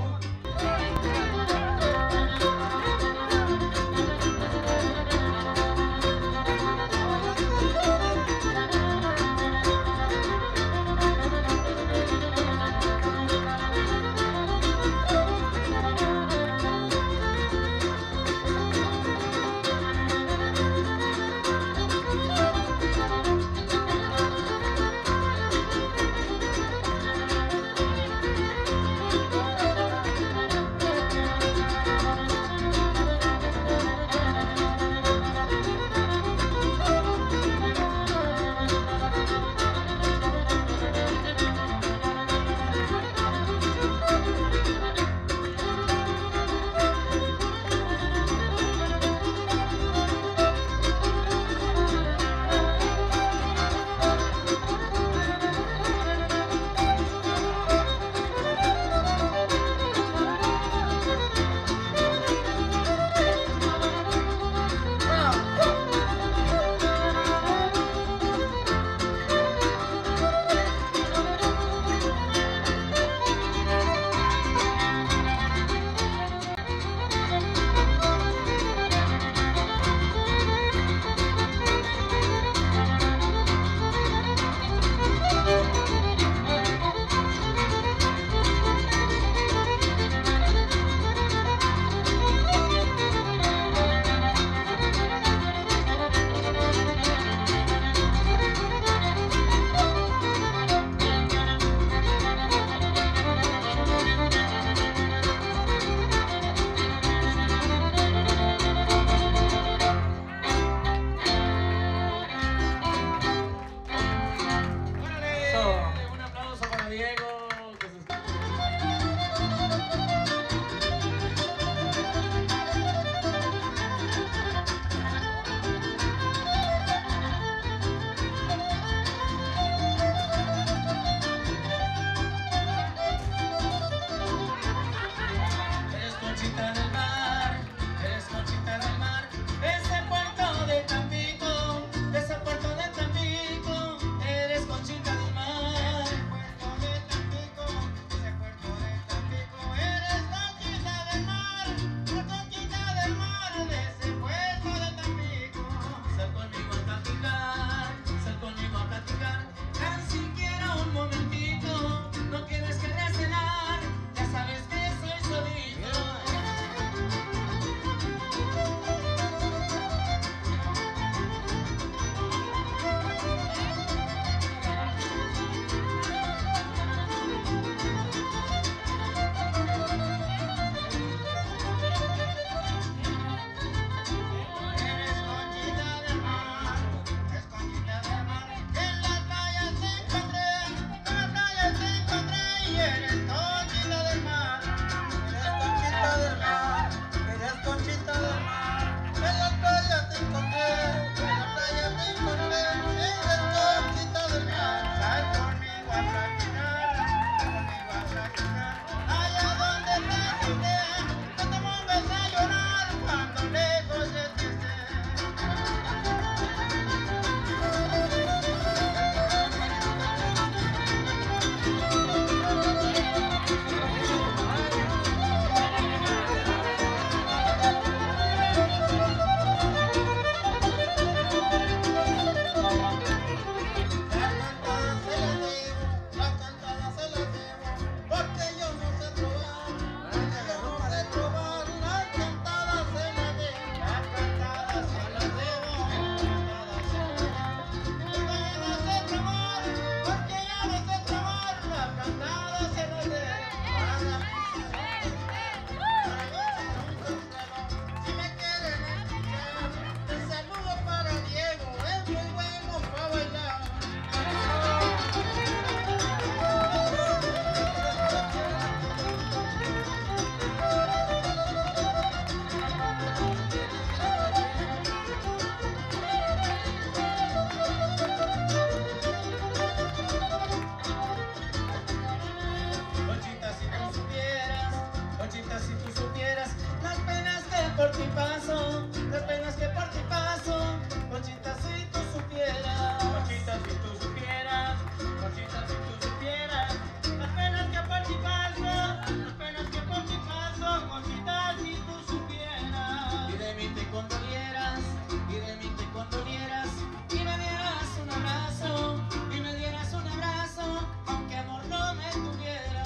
por ti paso, las penas que por ti paso. Conchita, si tú supieras, Conchita, si tú supieras, Conchita, si tú supieras, las penas que por ti paso, las penas que por ti paso. Conchita, si tú supieras, y de mí te condolieras, y de mí te condolieras, y me dieras un abrazo, y me dieras un abrazo, aunque amor no me tuviera.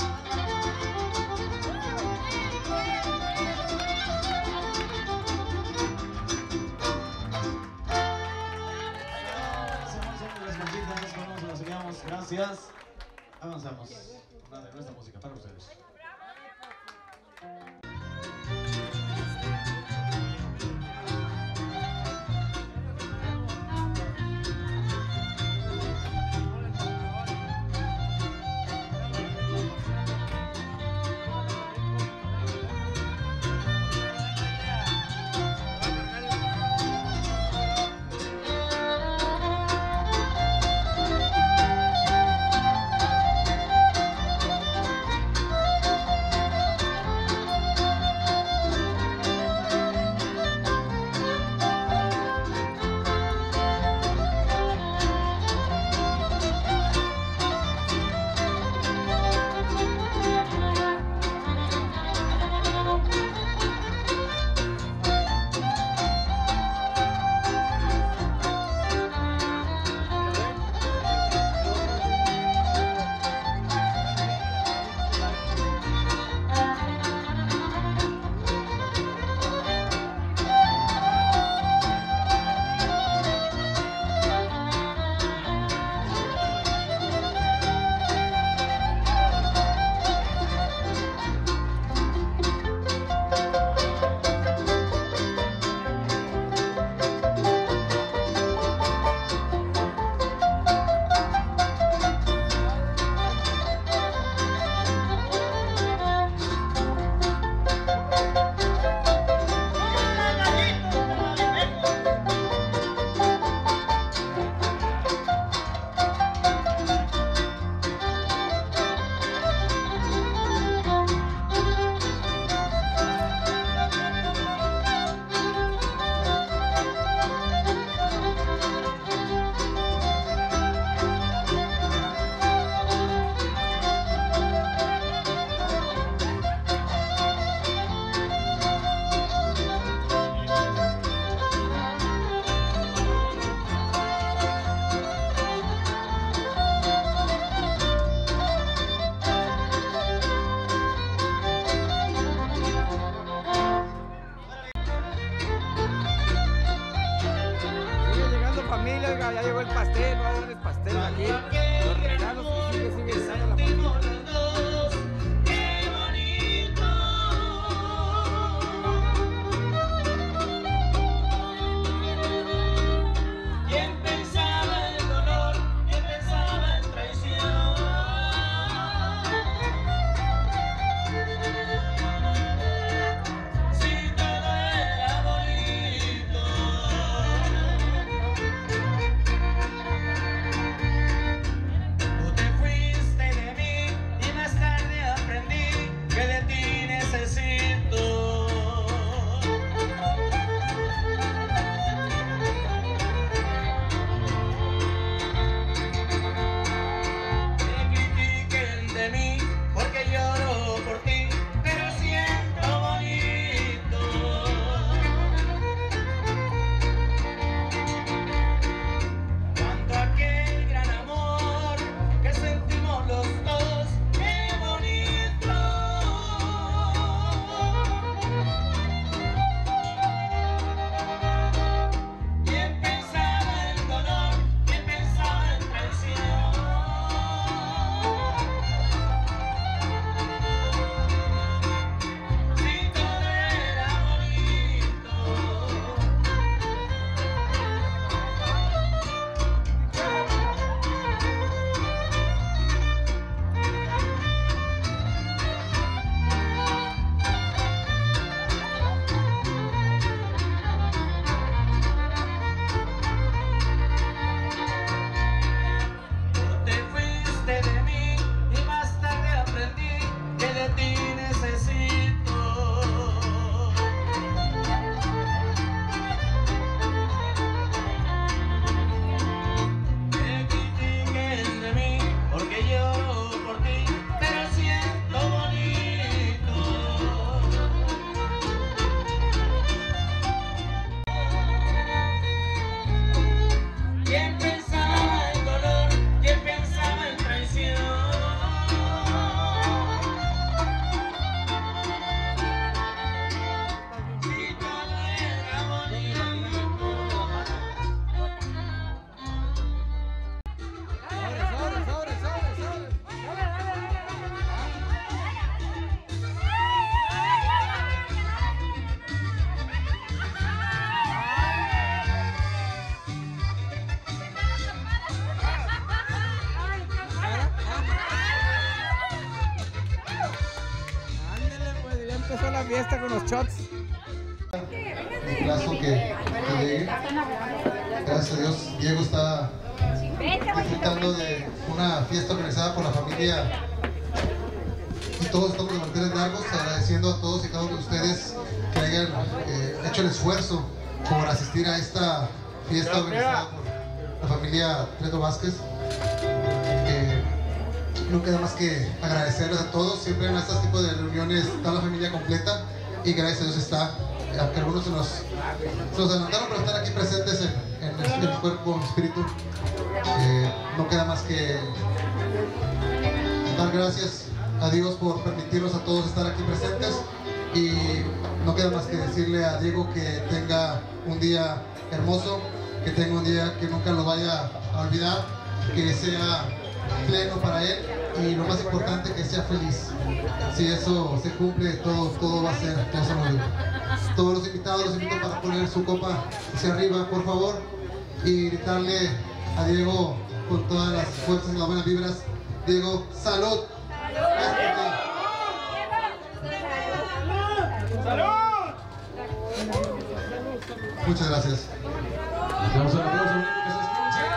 Gracias. Avanzamos. Una de nuestra música para ustedes. Ya llegó el pastel, va a dar el pastel aquí. Los regalos y sigue, sigue estando la familia. ¿Quién pensaba en dolor? ¿Quién pensaba en traición? Si todo era bonito. empezó la fiesta con los shots. El plazo que, que llegue. Gracias a Dios, Diego está disfrutando de una fiesta organizada por la familia y todos estamos de manteles largos, agradeciendo a todos y cada uno de ustedes que hayan eh, hecho el esfuerzo por asistir a esta fiesta organizada por la familia Treto Vázquez. Eh, no queda más que agradecerles a todos. Siempre en estos tipos de reuniones está la familia completa y gracias a Dios está, aunque algunos se nos, se nos adelantaron para estar aquí presentes en, en, el, en el cuerpo, en el espíritu. Eh, no queda más que dar gracias a Dios por permitirnos a todos estar aquí presentes y no queda más que decirle a Diego que tenga un día hermoso, que tenga un día que nunca lo vaya a olvidar, que sea pleno para él y lo más importante, que sea feliz. Si eso se cumple, todo, todo va a ser, todo se va a ir. Todos los invitados los invito para poner su copa hacia arriba, por favor, y gritarle a Diego con todas las fuerzas y las buenas vibras: Diego, salud. ¡Salud! Muchas gracias. Vamos a un aplauso que se escuche.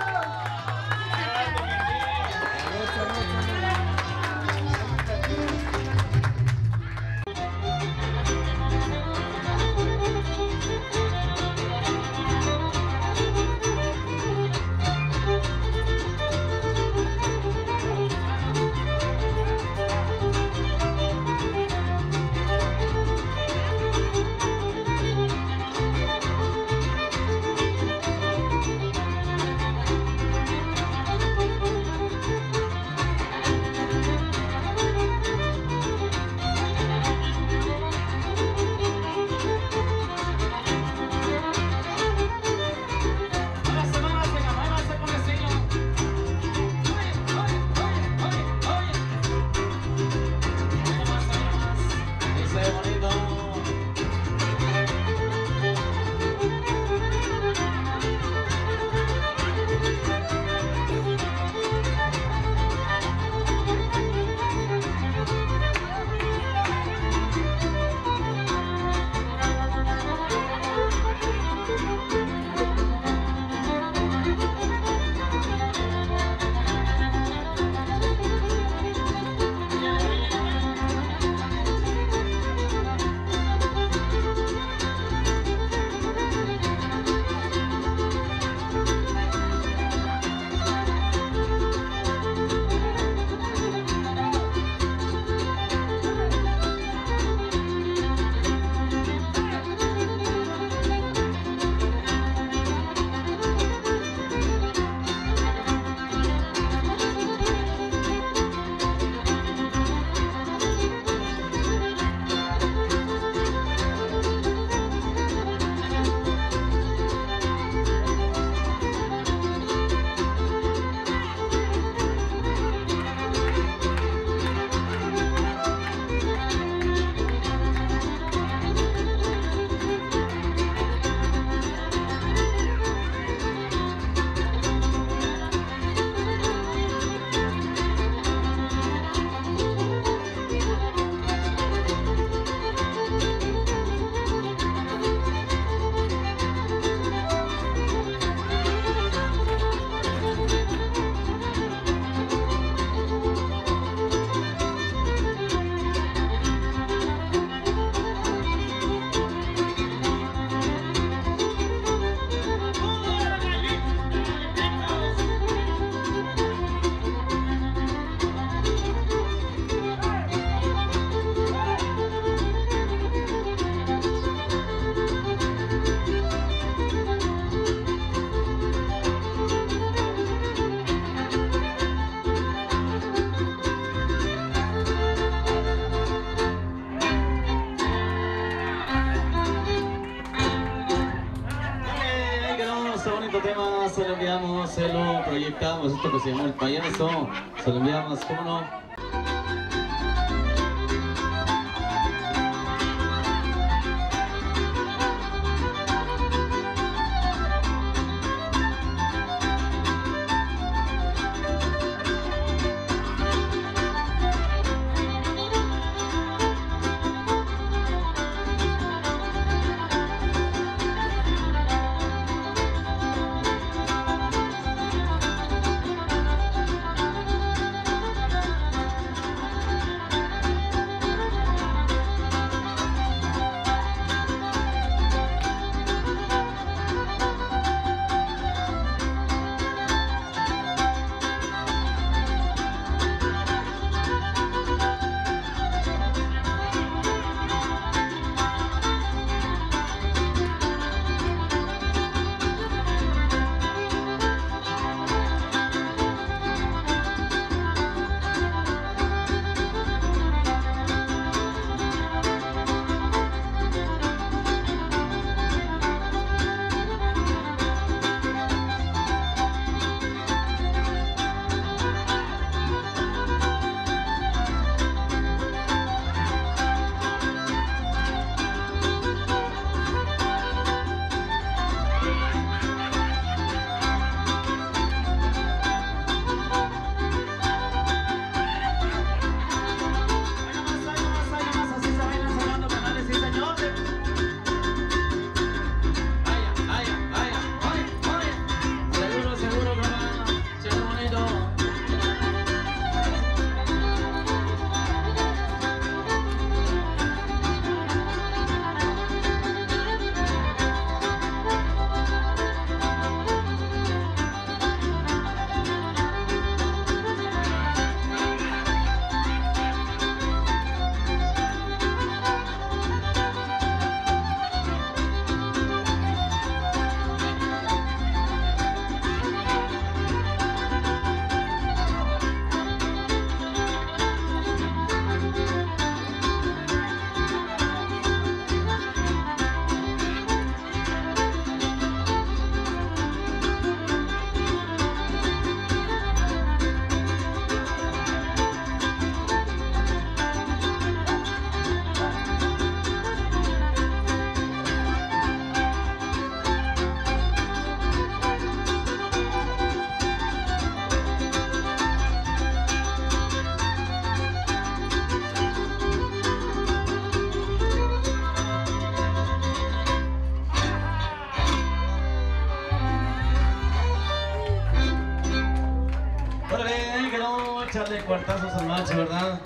Tema, se lo enviamos, se lo proyectamos, esto que se llama El Payaso, se lo enviamos, ¿cómo no? cuartazos al macho, ¿verdad?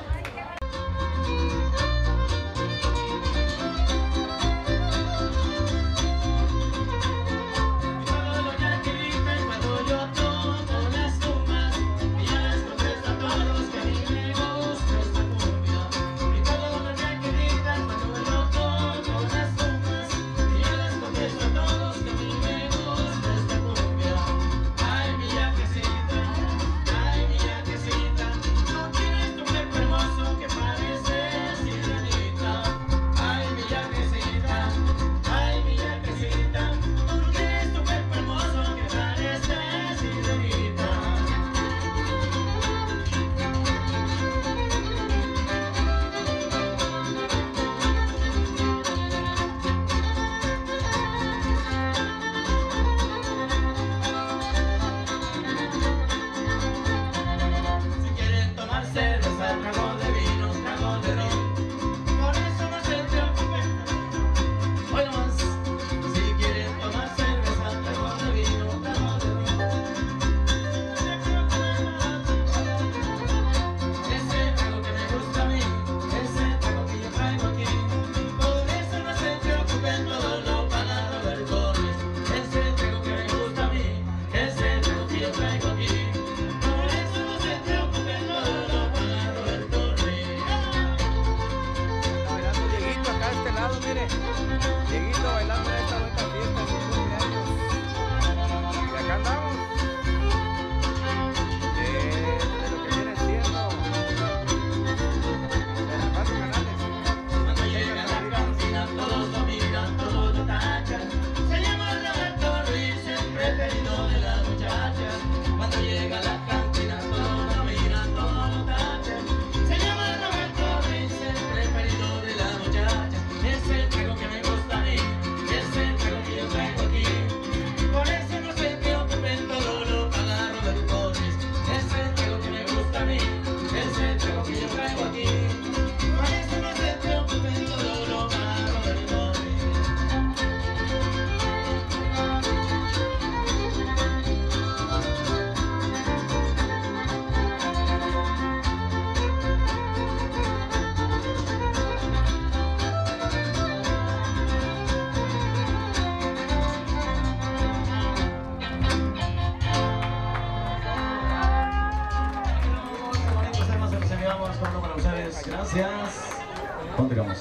Gracias. Continuamos.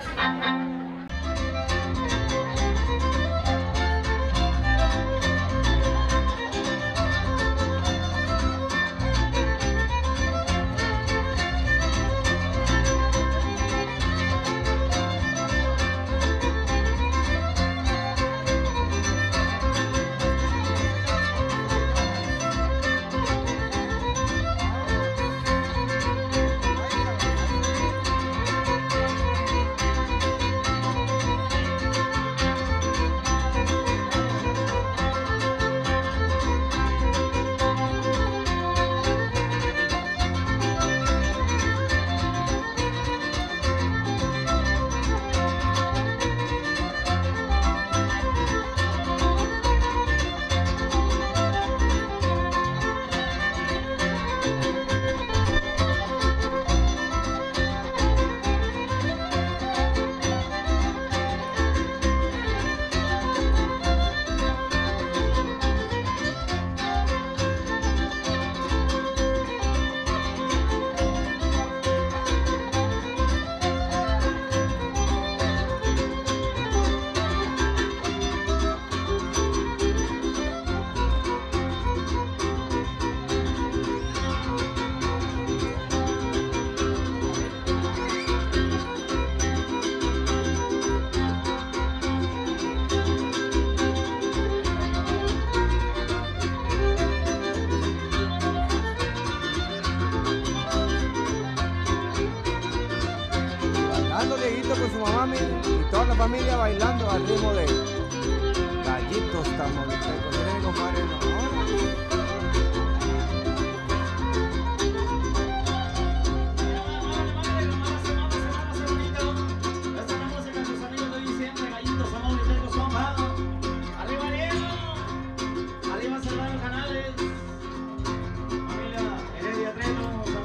Con su mamá y toda la familia bailando al ritmo de Gallitos Tamaulipecos. Miren, compadre, no. Arriba Serrano Canales, familia Heredia Treno,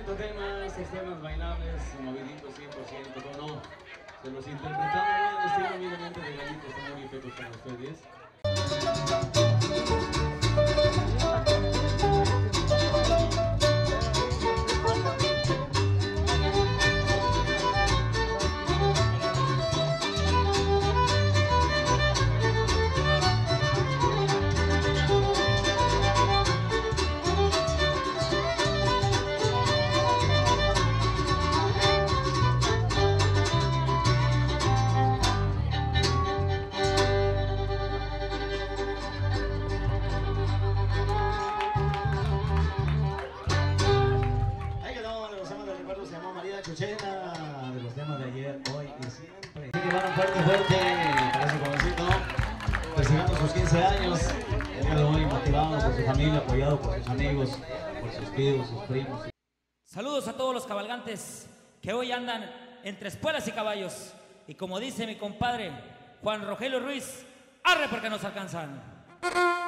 estos temas, estos temas bailables, moviditos cien por ciento, ¿o no? Se los interpretamos en el estilo humildemente de Gallitos Amor y Pecos para ustedes. Chuchena, de los temas de ayer, hoy y siempre. Así que van fuerte, fuerte, para ese jovencito, festejando sus quince años, el día de hoy motivado por su familia, apoyado por sus amigos, por sus tíos, sus primos. Saludos a todos los cabalgantes que hoy andan entre espuelas y caballos. Y como dice mi compadre Juan Rogelio Ruiz, arre porque nos alcanzan.